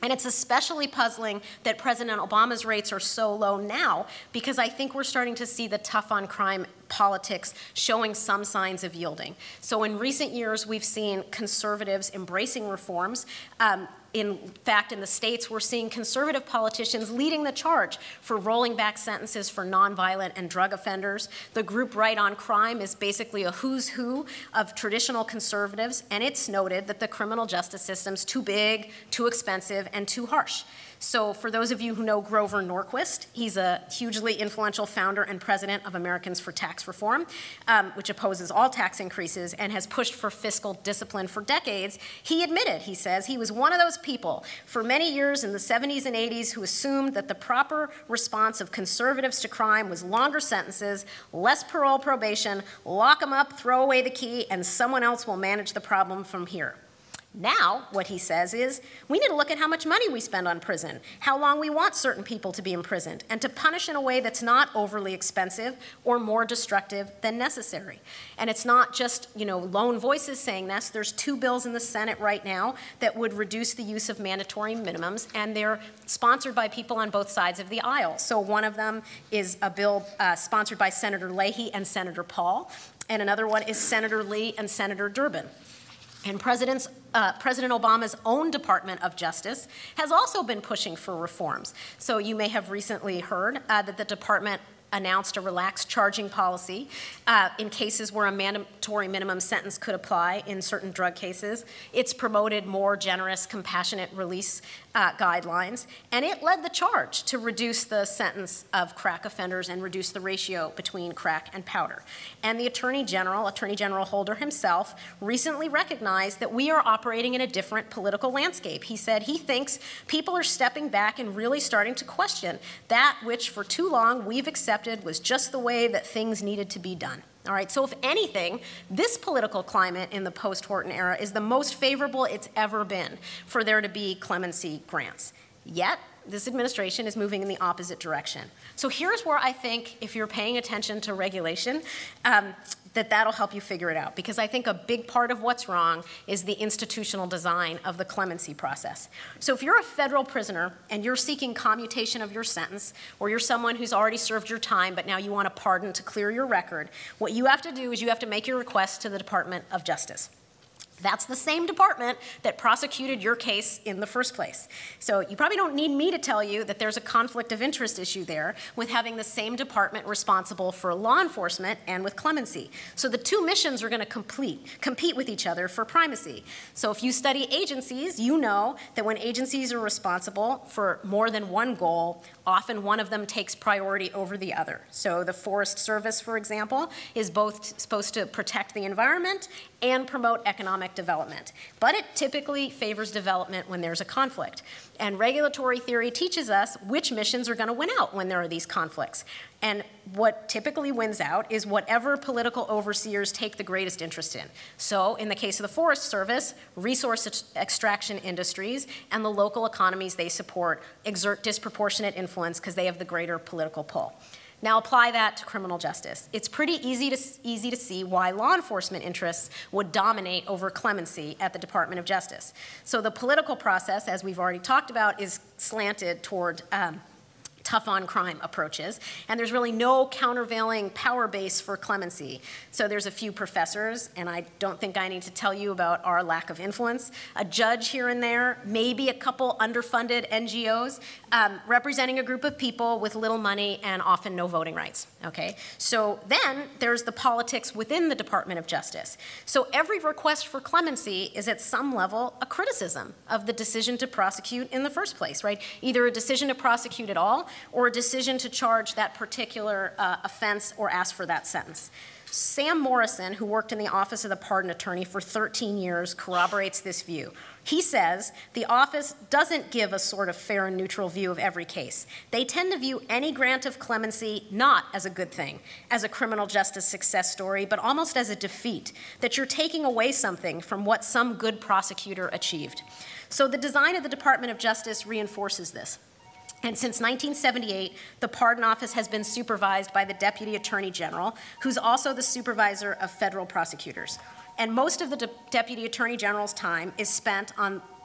And it's especially puzzling that President Obama's rates are so low now, because I think we're starting to see the tough on crime politics showing some signs of yielding. So in recent years, we've seen conservatives embracing reforms. Um, In fact, in the states, we're seeing conservative politicians leading the charge for rolling back sentences for nonviolent and drug offenders. The group Right on Crime is basically a who's who of traditional conservatives, and it's noted that the criminal justice system's too big, too expensive, and too harsh. So for those of you who know Grover Norquist, he's a hugely influential founder and president of Americans for Tax Reform, um, which opposes all tax increases and has pushed for fiscal discipline for decades. He admitted, he says, he was one of those people for many years in the seventies and eighties who assumed that the proper response of conservatives to crime was longer sentences, less parole probation, lock them up, throw away the key, and someone else will manage the problem from here. Now, what he says is, we need to look at how much money we spend on prison, how long we want certain people to be imprisoned, and to punish in a way that's not overly expensive or more destructive than necessary. And it's not just, you know, lone voices saying this. There's two bills in the Senate right now that would reduce the use of mandatory minimums, and they're sponsored by people on both sides of the aisle. So one of them is a bill uh, sponsored by Senator Leahy and Senator Paul, and another one is Senator Lee and Senator Durbin. And President's, uh, President Obama's own Department of Justice has also been pushing for reforms. So you may have recently heard uh, that the department announced a relaxed charging policy uh, in cases where a mandatory minimum sentence could apply in certain drug cases. It's promoted more generous, compassionate release uh, guidelines, and it led the charge to reduce the sentence of crack offenders and reduce the ratio between crack and powder. And the Attorney General, Attorney General Holder himself, recently recognized that we are operating in a different political landscape. He said he thinks people are stepping back and really starting to question that which for too long we've accepted was just the way that things needed to be done. All right, so if anything, this political climate in the post-Horton era is the most favorable it's ever been for there to be clemency grants. Yet, this administration is moving in the opposite direction. So here's where I think, if you're paying attention to regulation, um, that that'll help you figure it out. Because I think a big part of what's wrong is the institutional design of the clemency process. So if you're a federal prisoner and you're seeking commutation of your sentence, or you're someone who's already served your time but now you want a pardon to clear your record, what you have to do is you have to make your request to the Department of Justice. That's the same department that prosecuted your case in the first place. So you probably don't need me to tell you that there's a conflict of interest issue there with having the same department responsible for law enforcement and with clemency. So the two missions are going to complete, compete with each other for primacy. So if you study agencies, you know that when agencies are responsible for more than one goal, often one of them takes priority over the other. So the Forest Service, for example, is both supposed to protect the environment and promote economic development. But it typically favors development when there's a conflict. And regulatory theory teaches us which missions are going to win out when there are these conflicts. And what typically wins out is whatever political overseers take the greatest interest in. So in the case of the Forest Service, resource ex extraction industries and the local economies they support exert disproportionate influence because they have the greater political pull. Now apply that to criminal justice. It's pretty easy to, easy to see why law enforcement interests would dominate over clemency at the Department of Justice. So the political process, as we've already talked about, is slanted toward um, tough on crime approaches, and there's really no countervailing power base for clemency. So there's a few professors, and I don't think I need to tell you about our lack of influence, a judge here and there, maybe a couple underfunded N G Os, um, representing a group of people with little money and often no voting rights, okay? So then there's the politics within the Department of Justice. So every request for clemency is at some level a criticism of the decision to prosecute in the first place, right? Either a decision to prosecute at all, or a decision to charge that particular uh, offense or ask for that sentence. Sam Morrison, who worked in the Office of the Pardon Attorney for thirteen years, corroborates this view. He says the office doesn't give a sort of fair and neutral view of every case. They tend to view any grant of clemency not as a good thing, as a criminal justice success story, but almost as a defeat, that you're taking away something from what some good prosecutor achieved. So the design of the Department of Justice reinforces this. And since nineteen seventy-eight, the Pardon Office has been supervised by the Deputy Attorney General, who's also the supervisor of federal prosecutors. And most of the De- Deputy Attorney General's time is spent on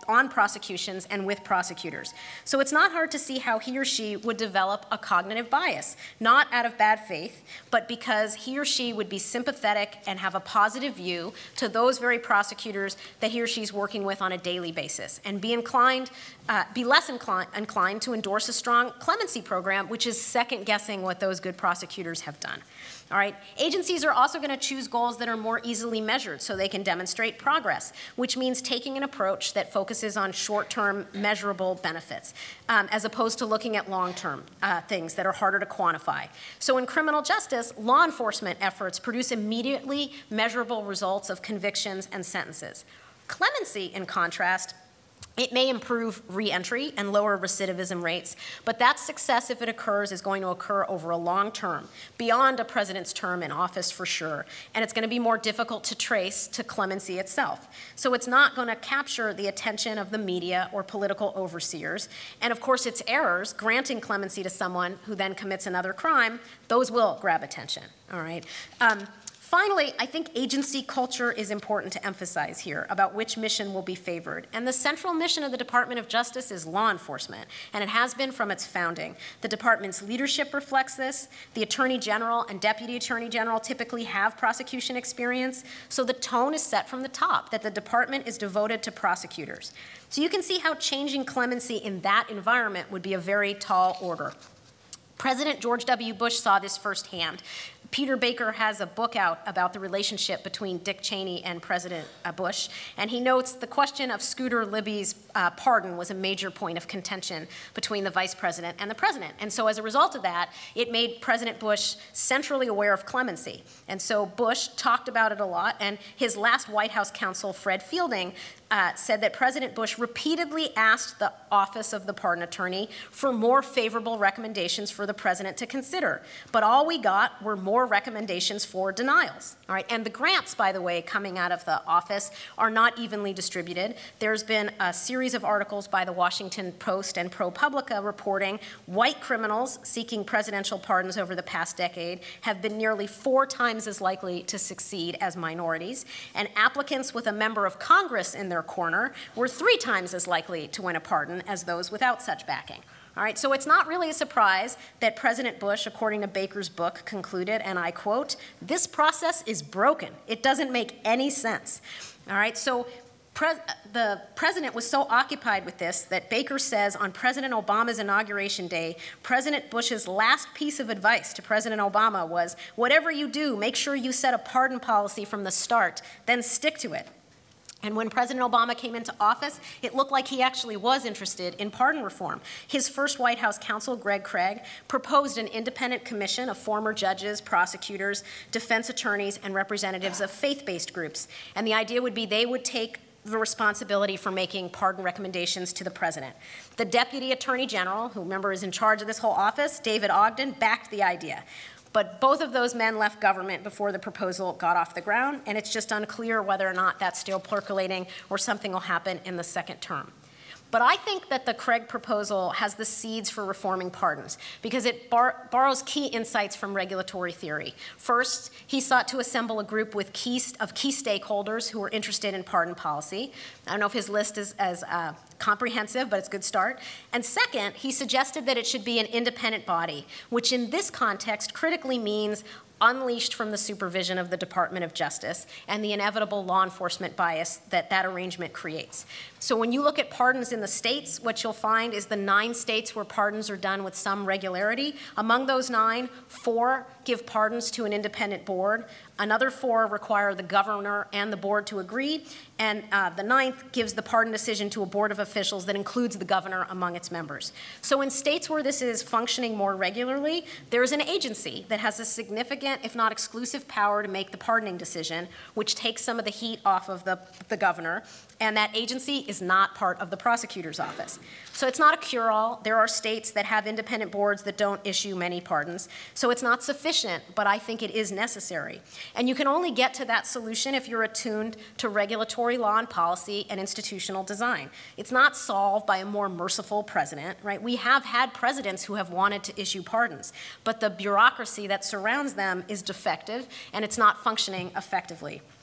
on prosecutions and with prosecutors. So it's not hard to see how he or she would develop a cognitive bias, not out of bad faith, but because he or she would be sympathetic and have a positive view to those very prosecutors that he or she's working with on a daily basis, and be inclined, uh, be less inclined, inclined to endorse a strong clemency program, which is second-guessing what those good prosecutors have done. All right. Agencies are also going to choose goals that are more easily measured so they can demonstrate progress, which means taking an approach that focuses on short-term measurable benefits, um, as opposed to looking at long-term uh, things that are harder to quantify. So in criminal justice, law enforcement efforts produce immediately measurable results of convictions and sentences. Clemency, in contrast, it may improve reentry and lower recidivism rates, but that success, if it occurs, is going to occur over a long term, beyond a president's term in office for sure, and it's going to be more difficult to trace to clemency itself. So it's not going to capture the attention of the media or political overseers, and of course its errors, granting clemency to someone who then commits another crime, those will grab attention, all right? Um, Finally, I think agency culture is important to emphasize here about which mission will be favored. And the central mission of the Department of Justice is law enforcement, and it has been from its founding. The department's leadership reflects this. The Attorney General and Deputy Attorney General typically have prosecution experience, so the tone is set from the top that the department is devoted to prosecutors. So you can see how changing clemency in that environment would be a very tall order. President George W. Bush saw this firsthand. Peter Baker has a book out about the relationship between Dick Cheney and President Bush, and he notes the question of Scooter Libby's uh, pardon was a major point of contention between the vice president and the president. And so as a result of that, it made President Bush centrally aware of clemency. And so Bush talked about it a lot, and his last White House counsel, Fred Fielding, Uh, said that President Bush repeatedly asked the Office of the Pardon Attorney for more favorable recommendations for the president to consider. But all we got were more recommendations for denials. All right, and the grants, by the way, coming out of the office are not evenly distributed. There's been a series of articles by the Washington Post and ProPublica reporting white criminals seeking presidential pardons over the past decade have been nearly four times as likely to succeed as minorities, and applicants with a member of Congress in their corner were three times as likely to win a pardon as those without such backing. All right, so it's not really a surprise that President Bush, according to Baker's book, concluded, and I quote, "This process is broken. It doesn't make any sense." All right, so Pre the president was so occupied with this that Baker says on President Obama's inauguration day, President Bush's last piece of advice to President Obama was, "Whatever you do, make sure you set a pardon policy from the start, then stick to it." And when President Obama came into office, it looked like he actually was interested in pardon reform. His first White House counsel, Greg Craig, proposed an independent commission of former judges, prosecutors, defense attorneys, and representatives of faith-based groups. And the idea would be they would take the responsibility for making pardon recommendations to the president. The Deputy Attorney General, who remember is in charge of this whole office, David Ogden, backed the idea. But both of those men left government before the proposal got off the ground, and it's just unclear whether or not that's still percolating or something will happen in the second term. But I think that the Craig proposal has the seeds for reforming pardons because it bar borrows key insights from regulatory theory. First, he sought to assemble a group with key of key stakeholders who were interested in pardon policy. I don't know if his list is as uh, comprehensive, but it's a good start. And second, he suggested that it should be an independent body, which in this context critically means unleashed from the supervision of the Department of Justice and the inevitable law enforcement bias that that arrangement creates. So when you look at pardons in the states, what you'll find is the nine states where pardons are done with some regularity. Among those nine, four give pardons to an independent board. Another four require the governor and the board to agree. And uh, the ninth gives the pardon decision to a board of officials that includes the governor among its members. So in states where this is functioning more regularly, there's an agency that has a significant, if not exclusive, power to make the pardoning decision, which takes some of the heat off of the, the governor. And that agency is not part of the prosecutor's office. So it's not a cure-all. There are states that have independent boards that don't issue many pardons. So it's not sufficient, but I think it is necessary. And you can only get to that solution if you're attuned to regulatory law and policy and institutional design. It's not solved by a more merciful president, right? We have had presidents who have wanted to issue pardons, but the bureaucracy that surrounds them is defective and it's not functioning effectively.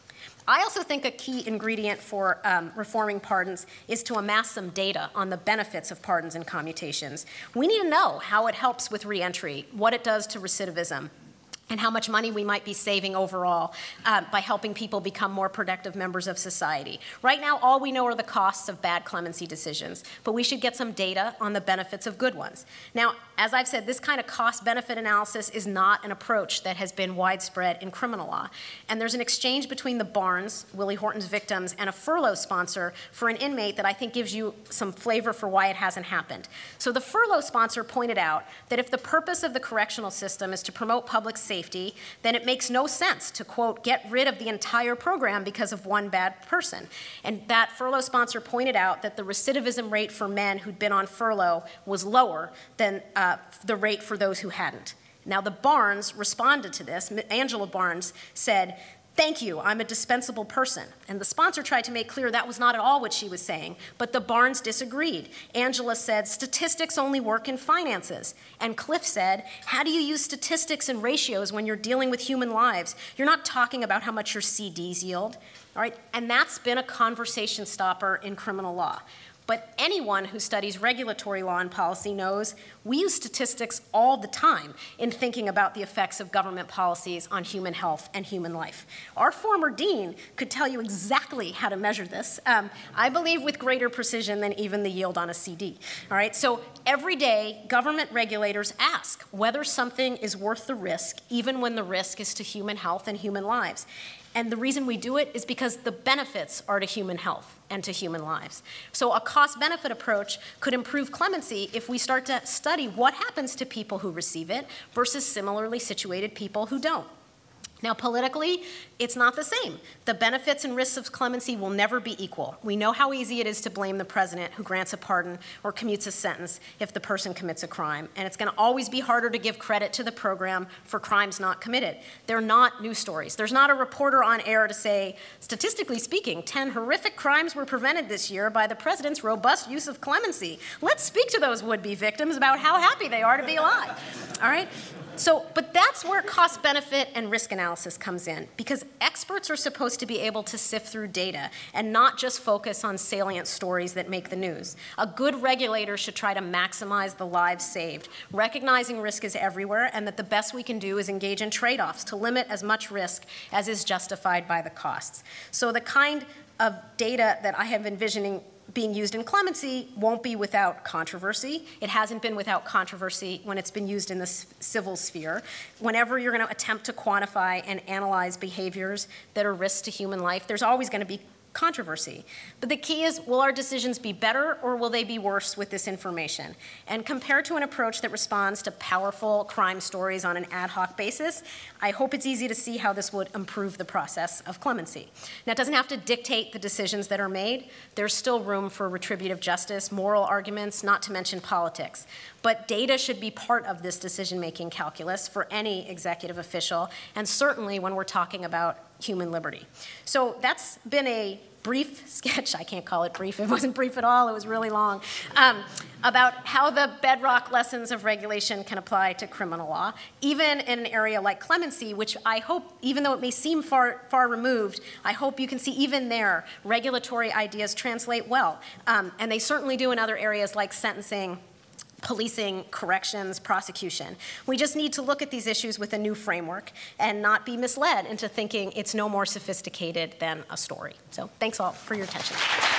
I also think a key ingredient for um, reforming pardons is to amass some data on the benefits of pardons and commutations. We need to know how it helps with reentry, what it does to recidivism, and how much money we might be saving overall uh, by helping people become more productive members of society. Right now, all we know are the costs of bad clemency decisions, but we should get some data on the benefits of good ones. Now, as I've said, this kind of cost-benefit analysis is not an approach that has been widespread in criminal law. And there's an exchange between the Barnes, Willie Horton's victims, and a furlough sponsor for an inmate that I think gives you some flavor for why it hasn't happened. So the furlough sponsor pointed out that if the purpose of the correctional system is to promote public safety, then it makes no sense to, quote, get rid of the entire program because of one bad person. And that furlough sponsor pointed out that the recidivism rate for men who'd been on furlough was lower than uh, the rate for those who hadn't. Now, the Barnes responded to this. Angela Barnes said, "Thank you, I'm a dispensable person." And the sponsor tried to make clear that was not at all what she was saying, but the Barnes disagreed. Angela said, "Statistics only work in finances." And Cliff said, "How do you use statistics and ratios when you're dealing with human lives? You're not talking about how much your C Ds yield." All right, and that's been a conversation stopper in criminal law. But anyone who studies regulatory law and policy knows we use statistics all the time in thinking about the effects of government policies on human health and human life. Our former dean could tell you exactly how to measure this, um, I believe with greater precision than even the yield on a C D. All right, so every day, government regulators ask whether something is worth the risk, even when the risk is to human health and human lives. And the reason we do it is because the benefits are to human health and to human lives. So a cost-benefit approach could improve clemency if we start to study what happens to people who receive it versus similarly situated people who don't. Now, politically, it's not the same. The benefits and risks of clemency will never be equal. We know how easy it is to blame the president who grants a pardon or commutes a sentence if the person commits a crime. And it's going to always be harder to give credit to the program for crimes not committed. They're not news stories. There's not a reporter on air to say, statistically speaking, ten horrific crimes were prevented this year by the president's robust use of clemency. Let's speak to those would-be victims about how happy they are to be alive. All right? So, but that's where cost-benefit and risk analysis comes in, because experts are supposed to be able to sift through data and not just focus on salient stories that make the news. A good regulator should try to maximize the lives saved, recognizing risk is everywhere and that the best we can do is engage in trade-offs to limit as much risk as is justified by the costs. So the kind of data that I have envisioning being used in clemency won't be without controversy. It hasn't been without controversy when it's been used in the civil sphere. Whenever you're going to attempt to quantify and analyze behaviors that are risks to human life, there's always going to be controversy. But the key is, will our decisions be better or will they be worse with this information? And compared to an approach that responds to powerful crime stories on an ad hoc basis, I hope it's easy to see how this would improve the process of clemency. Now, it doesn't have to dictate the decisions that are made. There's still room for retributive justice, moral arguments, not to mention politics. But data should be part of this decision-making calculus for any executive official, and certainly when we're talking about human liberty. So that's been a brief sketch, I can't call it brief, it wasn't brief at all, it was really long, um, about how the bedrock lessons of regulation can apply to criminal law, even in an area like clemency, which I hope, even though it may seem far, far removed, I hope you can see even there, regulatory ideas translate well. Um, and they certainly do in other areas like sentencing, policing, corrections, prosecution. We just need to look at these issues with a new framework and not be misled into thinking it's no more sophisticated than a story. So thanks all for your attention.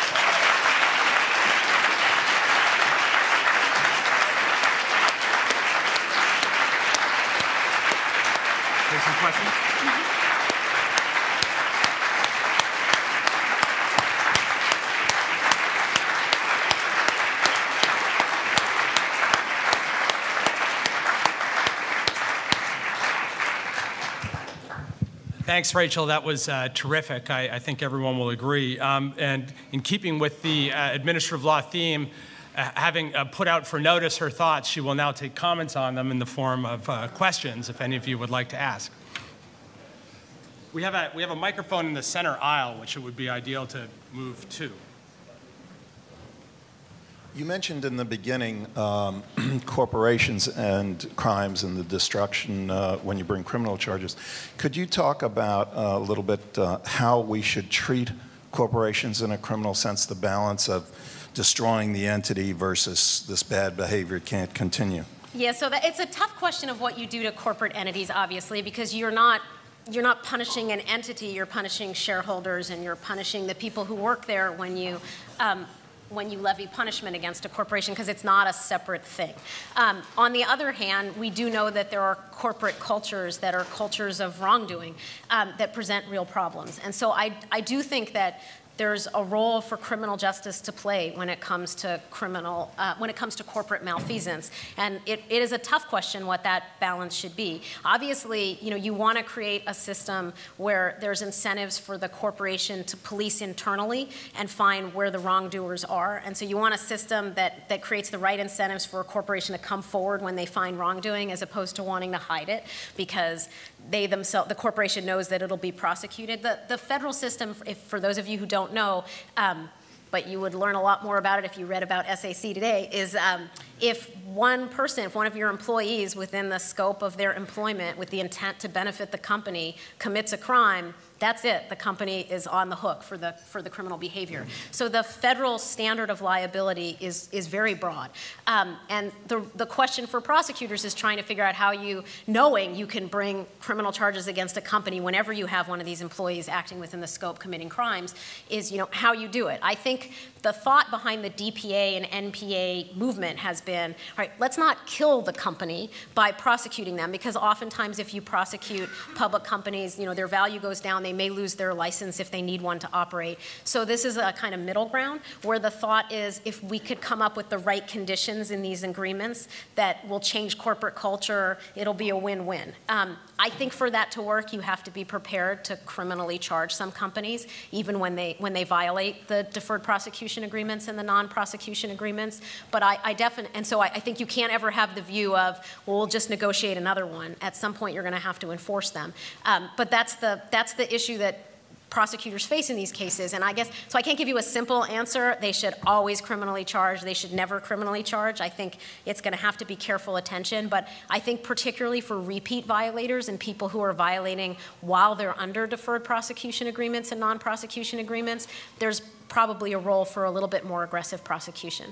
There's some questions? Mm-hmm. Thanks, Rachel. That was uh, terrific. I, I think everyone will agree. Um, and in keeping with the uh, administrative law theme, uh, having uh, put out for notice her thoughts, she will now take comments on them in the form of uh, questions, if any of you would like to ask. We have, a, we have a microphone in the center aisle, which it would be ideal to move to. You mentioned in the beginning um, corporations and crimes and the destruction uh, when you bring criminal charges. Could you talk about uh, a little bit uh, how we should treat corporations in a criminal sense, the balance of destroying the entity versus this bad behavior can't continue? Yeah, so that, it's a tough question of what you do to corporate entities, obviously, because you're not you're not punishing an entity, you're punishing shareholders, and you're punishing the people who work there when you um, when you levy punishment against a corporation, because it's not a separate thing. Um, on the other hand, we do know that there are corporate cultures that are cultures of wrongdoing um, that present real problems. And so I, I do think that there's a role for criminal justice to play when it comes to criminal, uh, when it comes to corporate malfeasance. And it, it is a tough question what that balance should be. Obviously, you know, you want to create a system where there's incentives for the corporation to police internally and find where the wrongdoers are. And so you want a system that, that creates the right incentives for a corporation to come forward when they find wrongdoing, as opposed to wanting to hide it because they themselves, the corporation knows that it'll be prosecuted. The, the federal system, if, for those of you who don't know, um, but you would learn a lot more about it if you read about S A C today, is um, if one person, if one of your employees within the scope of their employment with the intent to benefit the company commits a crime, that's it. The company is on the hook for the, for the criminal behavior. So the federal standard of liability is, is very broad. Um, and the, the question for prosecutors is trying to figure out how you, knowing you can bring criminal charges against a company whenever you have one of these employees acting within the scope committing crimes, is, you know, how you do it. I think the thought behind the D P A and N P A movement has been, all right, let's not kill the company by prosecuting them, because oftentimes if you prosecute public companies, you know, their value goes down. They may lose their license if they need one to operate. So this is a kind of middle ground where the thought is, if we could come up with the right conditions in these agreements that will change corporate culture, it'll be a win-win. Um, I think for that to work, you have to be prepared to criminally charge some companies, even when they when they violate the deferred prosecution agreements and the non-prosecution agreements. But I, I definitely, and so I, I think you can't ever have the view of, well, we'll just negotiate another one. At some point, you're going to have to enforce them. Um, but that's the that's the issue that prosecutors face in these cases. And I guess, so I can't give you a simple answer. They should always criminally charge. They should never criminally charge. I think it's going to have to be careful attention. But I think particularly for repeat violators and people who are violating while they're under deferred prosecution agreements and non-prosecution agreements, there's probably a role for a little bit more aggressive prosecution.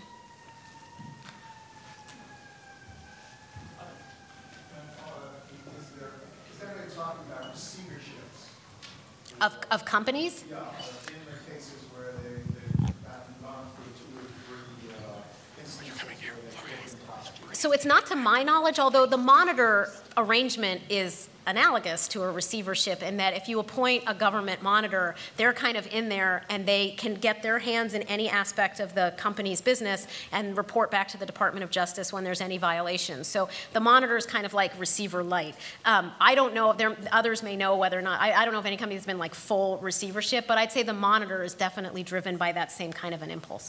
Of, of companies? Yeah, in the cases where they, they've gone through two or three uh, instances where they've been prosecuted. So it's not to my knowledge, although the monitor arrangement is analogous to a receivership in that if you appoint a government monitor, they're kind of in there and they can get their hands in any aspect of the company's business and report back to the Department of Justice when there's any violations. So the monitor is kind of like receiver light. Um, I don't know if there, others may know whether or not, I, I don't know if any company has been like full receivership, but I'd say the monitor is definitely driven by that same kind of an impulse.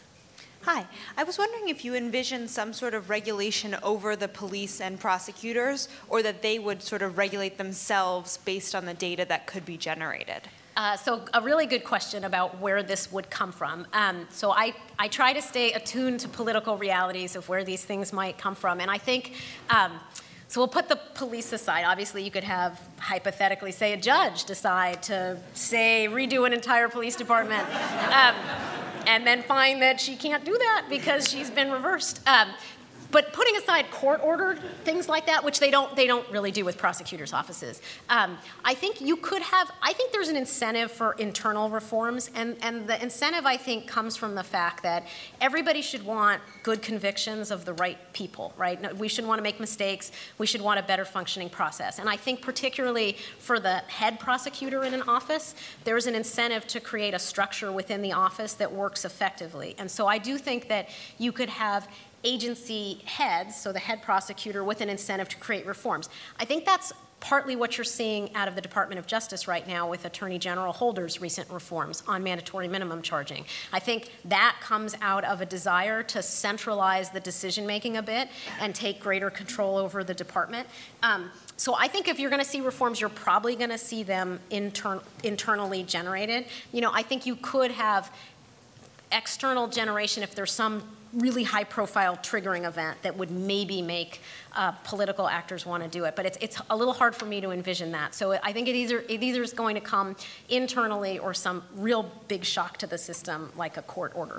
Hi. I was wondering if you envision some sort of regulation over the police and prosecutors, or that they would sort of regulate themselves based on the data that could be generated. Uh, so a really good question about where this would come from. Um, so I, I try to stay attuned to political realities of where these things might come from. And I think, um, so we'll put the police aside. Obviously, you could have, hypothetically, say a judge decide to, say, redo an entire police department. Um, and then find that she can't do that because she's been reversed. Um, but putting aside court-ordered things like that, which they don't, they don't really do with prosecutors' offices, um, I think you could have, I think there's an incentive for internal reforms, and, and the incentive, I think, comes from the fact that everybody should want good convictions of the right people, right? No, we shouldn't want to make mistakes. We should want a better functioning process. And I think particularly for the head prosecutor in an office, there's an incentive to create a structure within the office that works effectively. And so I do think that you could have agency heads, so the head prosecutor, with an incentive to create reforms. I think that's partly what you're seeing out of the Department of Justice right now with Attorney General Holder's recent reforms on mandatory minimum charging. I think that comes out of a desire to centralize the decision-making a bit and take greater control over the department. Um, so I think if you're going to see reforms, you're probably going to see them inter internally generated. You know, I think you could have external generation if there's some really high-profile triggering event that would maybe make uh, political actors want to do it. But it's, it's a little hard for me to envision that. So I think it either, it either is going to come internally or some real big shock to the system, like a court order.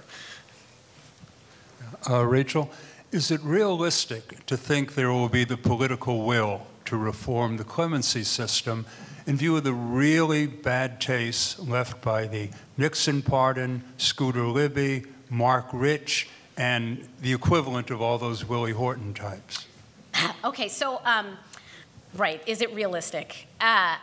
Uh, Rachel, is it realistic to think there will be the political will to reform the clemency system in view of the really bad taste left by the Nixon pardon, Scooter Libby, Mark Rich, and the equivalent of all those Willie Horton types? Okay, so, um, right, is it realistic? Uh,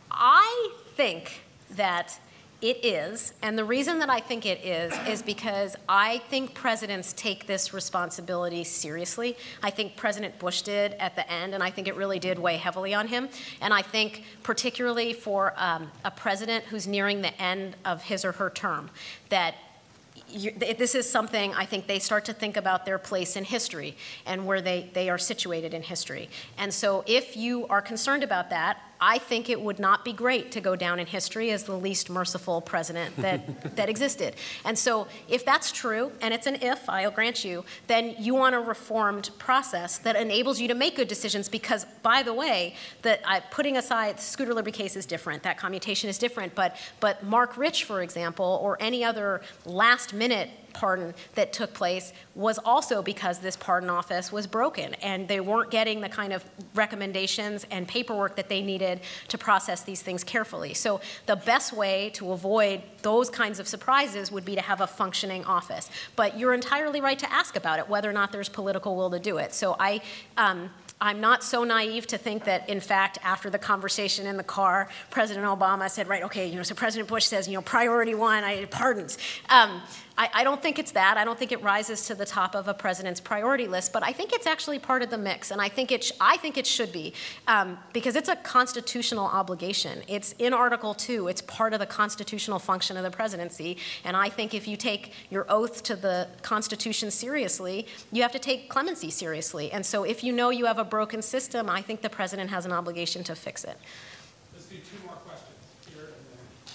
I think that it is, and the reason that I think it is is because I think presidents take this responsibility seriously. I think President Bush did at the end, and I think it really did weigh heavily on him. And I think particularly for um, a president who's nearing the end of his or her term, that You, this is something I think they start to think about their place in history and where they, they are situated in history. And so if you are concerned about that, I think it would not be great to go down in history as the least merciful president that, that existed. And so if that's true, and it's an if, I'll grant you, then you want a reformed process that enables you to make good decisions because, by the way, that uh, putting aside the Scooter Libby case is different, that commutation is different, but, but Mark Rich, for example, or any other last-minute pardon that took place was also because this pardon office was broken and they weren't getting the kind of recommendations and paperwork that they needed to process these things carefully. So the best way to avoid those kinds of surprises would be to have a functioning office. But you're entirely right to ask about it, whether or not there's political will to do it. So I, um, I'm not so naive to think that, in fact, after the conversation in the car, President Obama said, right, okay, you know, so President Bush says, you know, priority one, I pardons. Um, I, I don't think it's that. I don't think it rises to the top of a president's priority list, but I think it's actually part of the mix, and I think it, sh I think it should be, um, because it's a constitutional obligation. It's in Article two. It's part of the constitutional function of the presidency, and I think if you take your oath to the Constitution seriously, you have to take clemency seriously. And so if you know you have a broken system, I think the president has an obligation to fix it. Let's do two more questions. Here and then.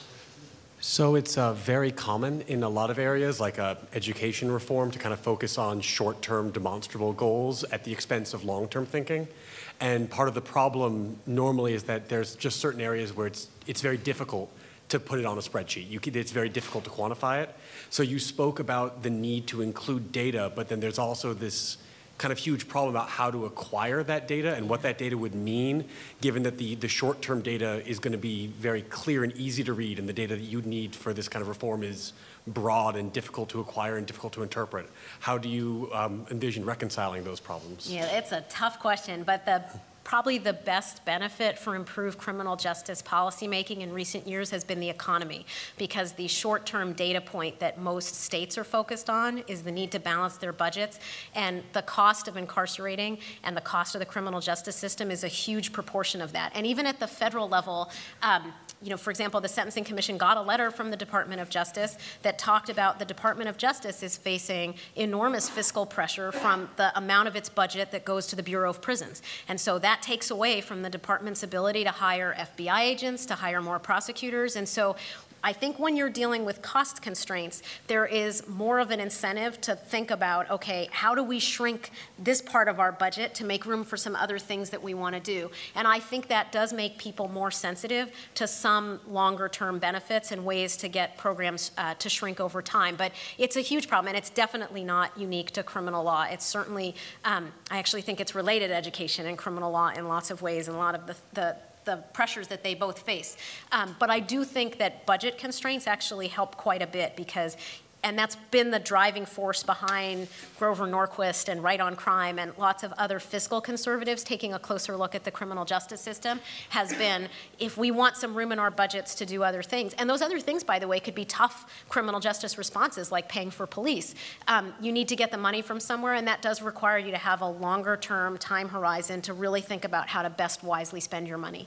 So it's uh, very common in a lot of areas, like uh, education reform, to kind of focus on short-term demonstrable goals at the expense of long-term thinking. And part of the problem normally is that there's just certain areas where it's, it's very difficult to put it on a spreadsheet. You can, it's very difficult to quantify it. So you spoke about the need to include data, but then there's also this kind of huge problem about how to acquire that data and what that data would mean, given that the, the short-term data is going to be very clear and easy to read, and the data that you need for this kind of reform is broad and difficult to acquire and difficult to interpret. How do you um, envision reconciling those problems? Yeah, it's a tough question, but the probably the best benefit for improved criminal justice policymaking in recent years has been the economy, because the short-term data point that most states are focused on is the need to balance their budgets, and the cost of incarcerating and the cost of the criminal justice system is a huge proportion of that. And even at the federal level, um, you know, for example, the Sentencing Commission got a letter from the Department of Justice that talked about the Department of Justice is facing enormous fiscal pressure from the amount of its budget that goes to the Bureau of Prisons. And so that takes away from the department's ability to hire F B I agents, to hire more prosecutors. And so I think when you're dealing with cost constraints, there is more of an incentive to think about, okay, how do we shrink this part of our budget to make room for some other things that we want to do? And I think that does make people more sensitive to some longer term benefits and ways to get programs uh, to shrink over time. But it's a huge problem, and it's definitely not unique to criminal law. It's certainly, um, I actually think it's related to education and criminal law in lots of ways, and a lot of the, the the pressures that they both face. Um, but I do think that budget constraints actually help quite a bit, because, and that's been the driving force behind Grover Norquist and Right on Crime and lots of other fiscal conservatives taking a closer look at the criminal justice system, has been, if we want some room in our budgets to do other things, and those other things, by the way, could be tough criminal justice responses like paying for police, um, you need to get the money from somewhere, and that does require you to have a longer term time horizon to really think about how to best wisely spend your money.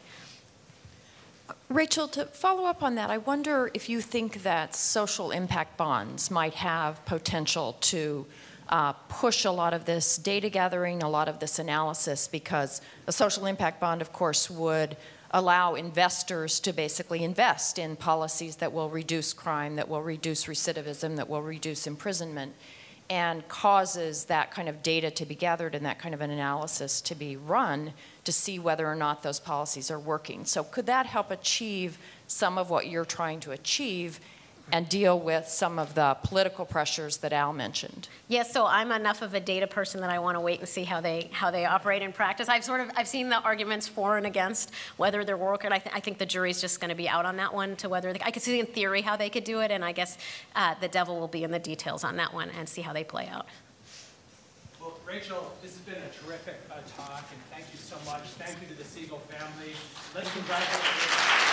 Rachel, to follow up on that, I wonder if you think that social impact bonds might have potential to uh, push a lot of this data gathering, a lot of this analysis, because a social impact bond, of course, would allow investors to basically invest in policies that will reduce crime, that will reduce recidivism, that will reduce imprisonment. and causes that kind of data to be gathered and that kind of an analysis to be run to see whether or not those policies are working. So could that help achieve some of what you're trying to achieve and deal with some of the political pressures that Al mentioned? Yes, so I'm enough of a data person that I want to wait and see how they how they operate in practice. I've sort of I've seen the arguments for and against whether they're working. I, th I think the jury's just going to be out on that one to whether they, I could see in theory how they could do it, and I guess uh, the devil will be in the details on that one and see how they play out. Well, Rachel, this has been a terrific uh, talk, and thank you so much. Thank you to the Segal family. Let's congratulate you.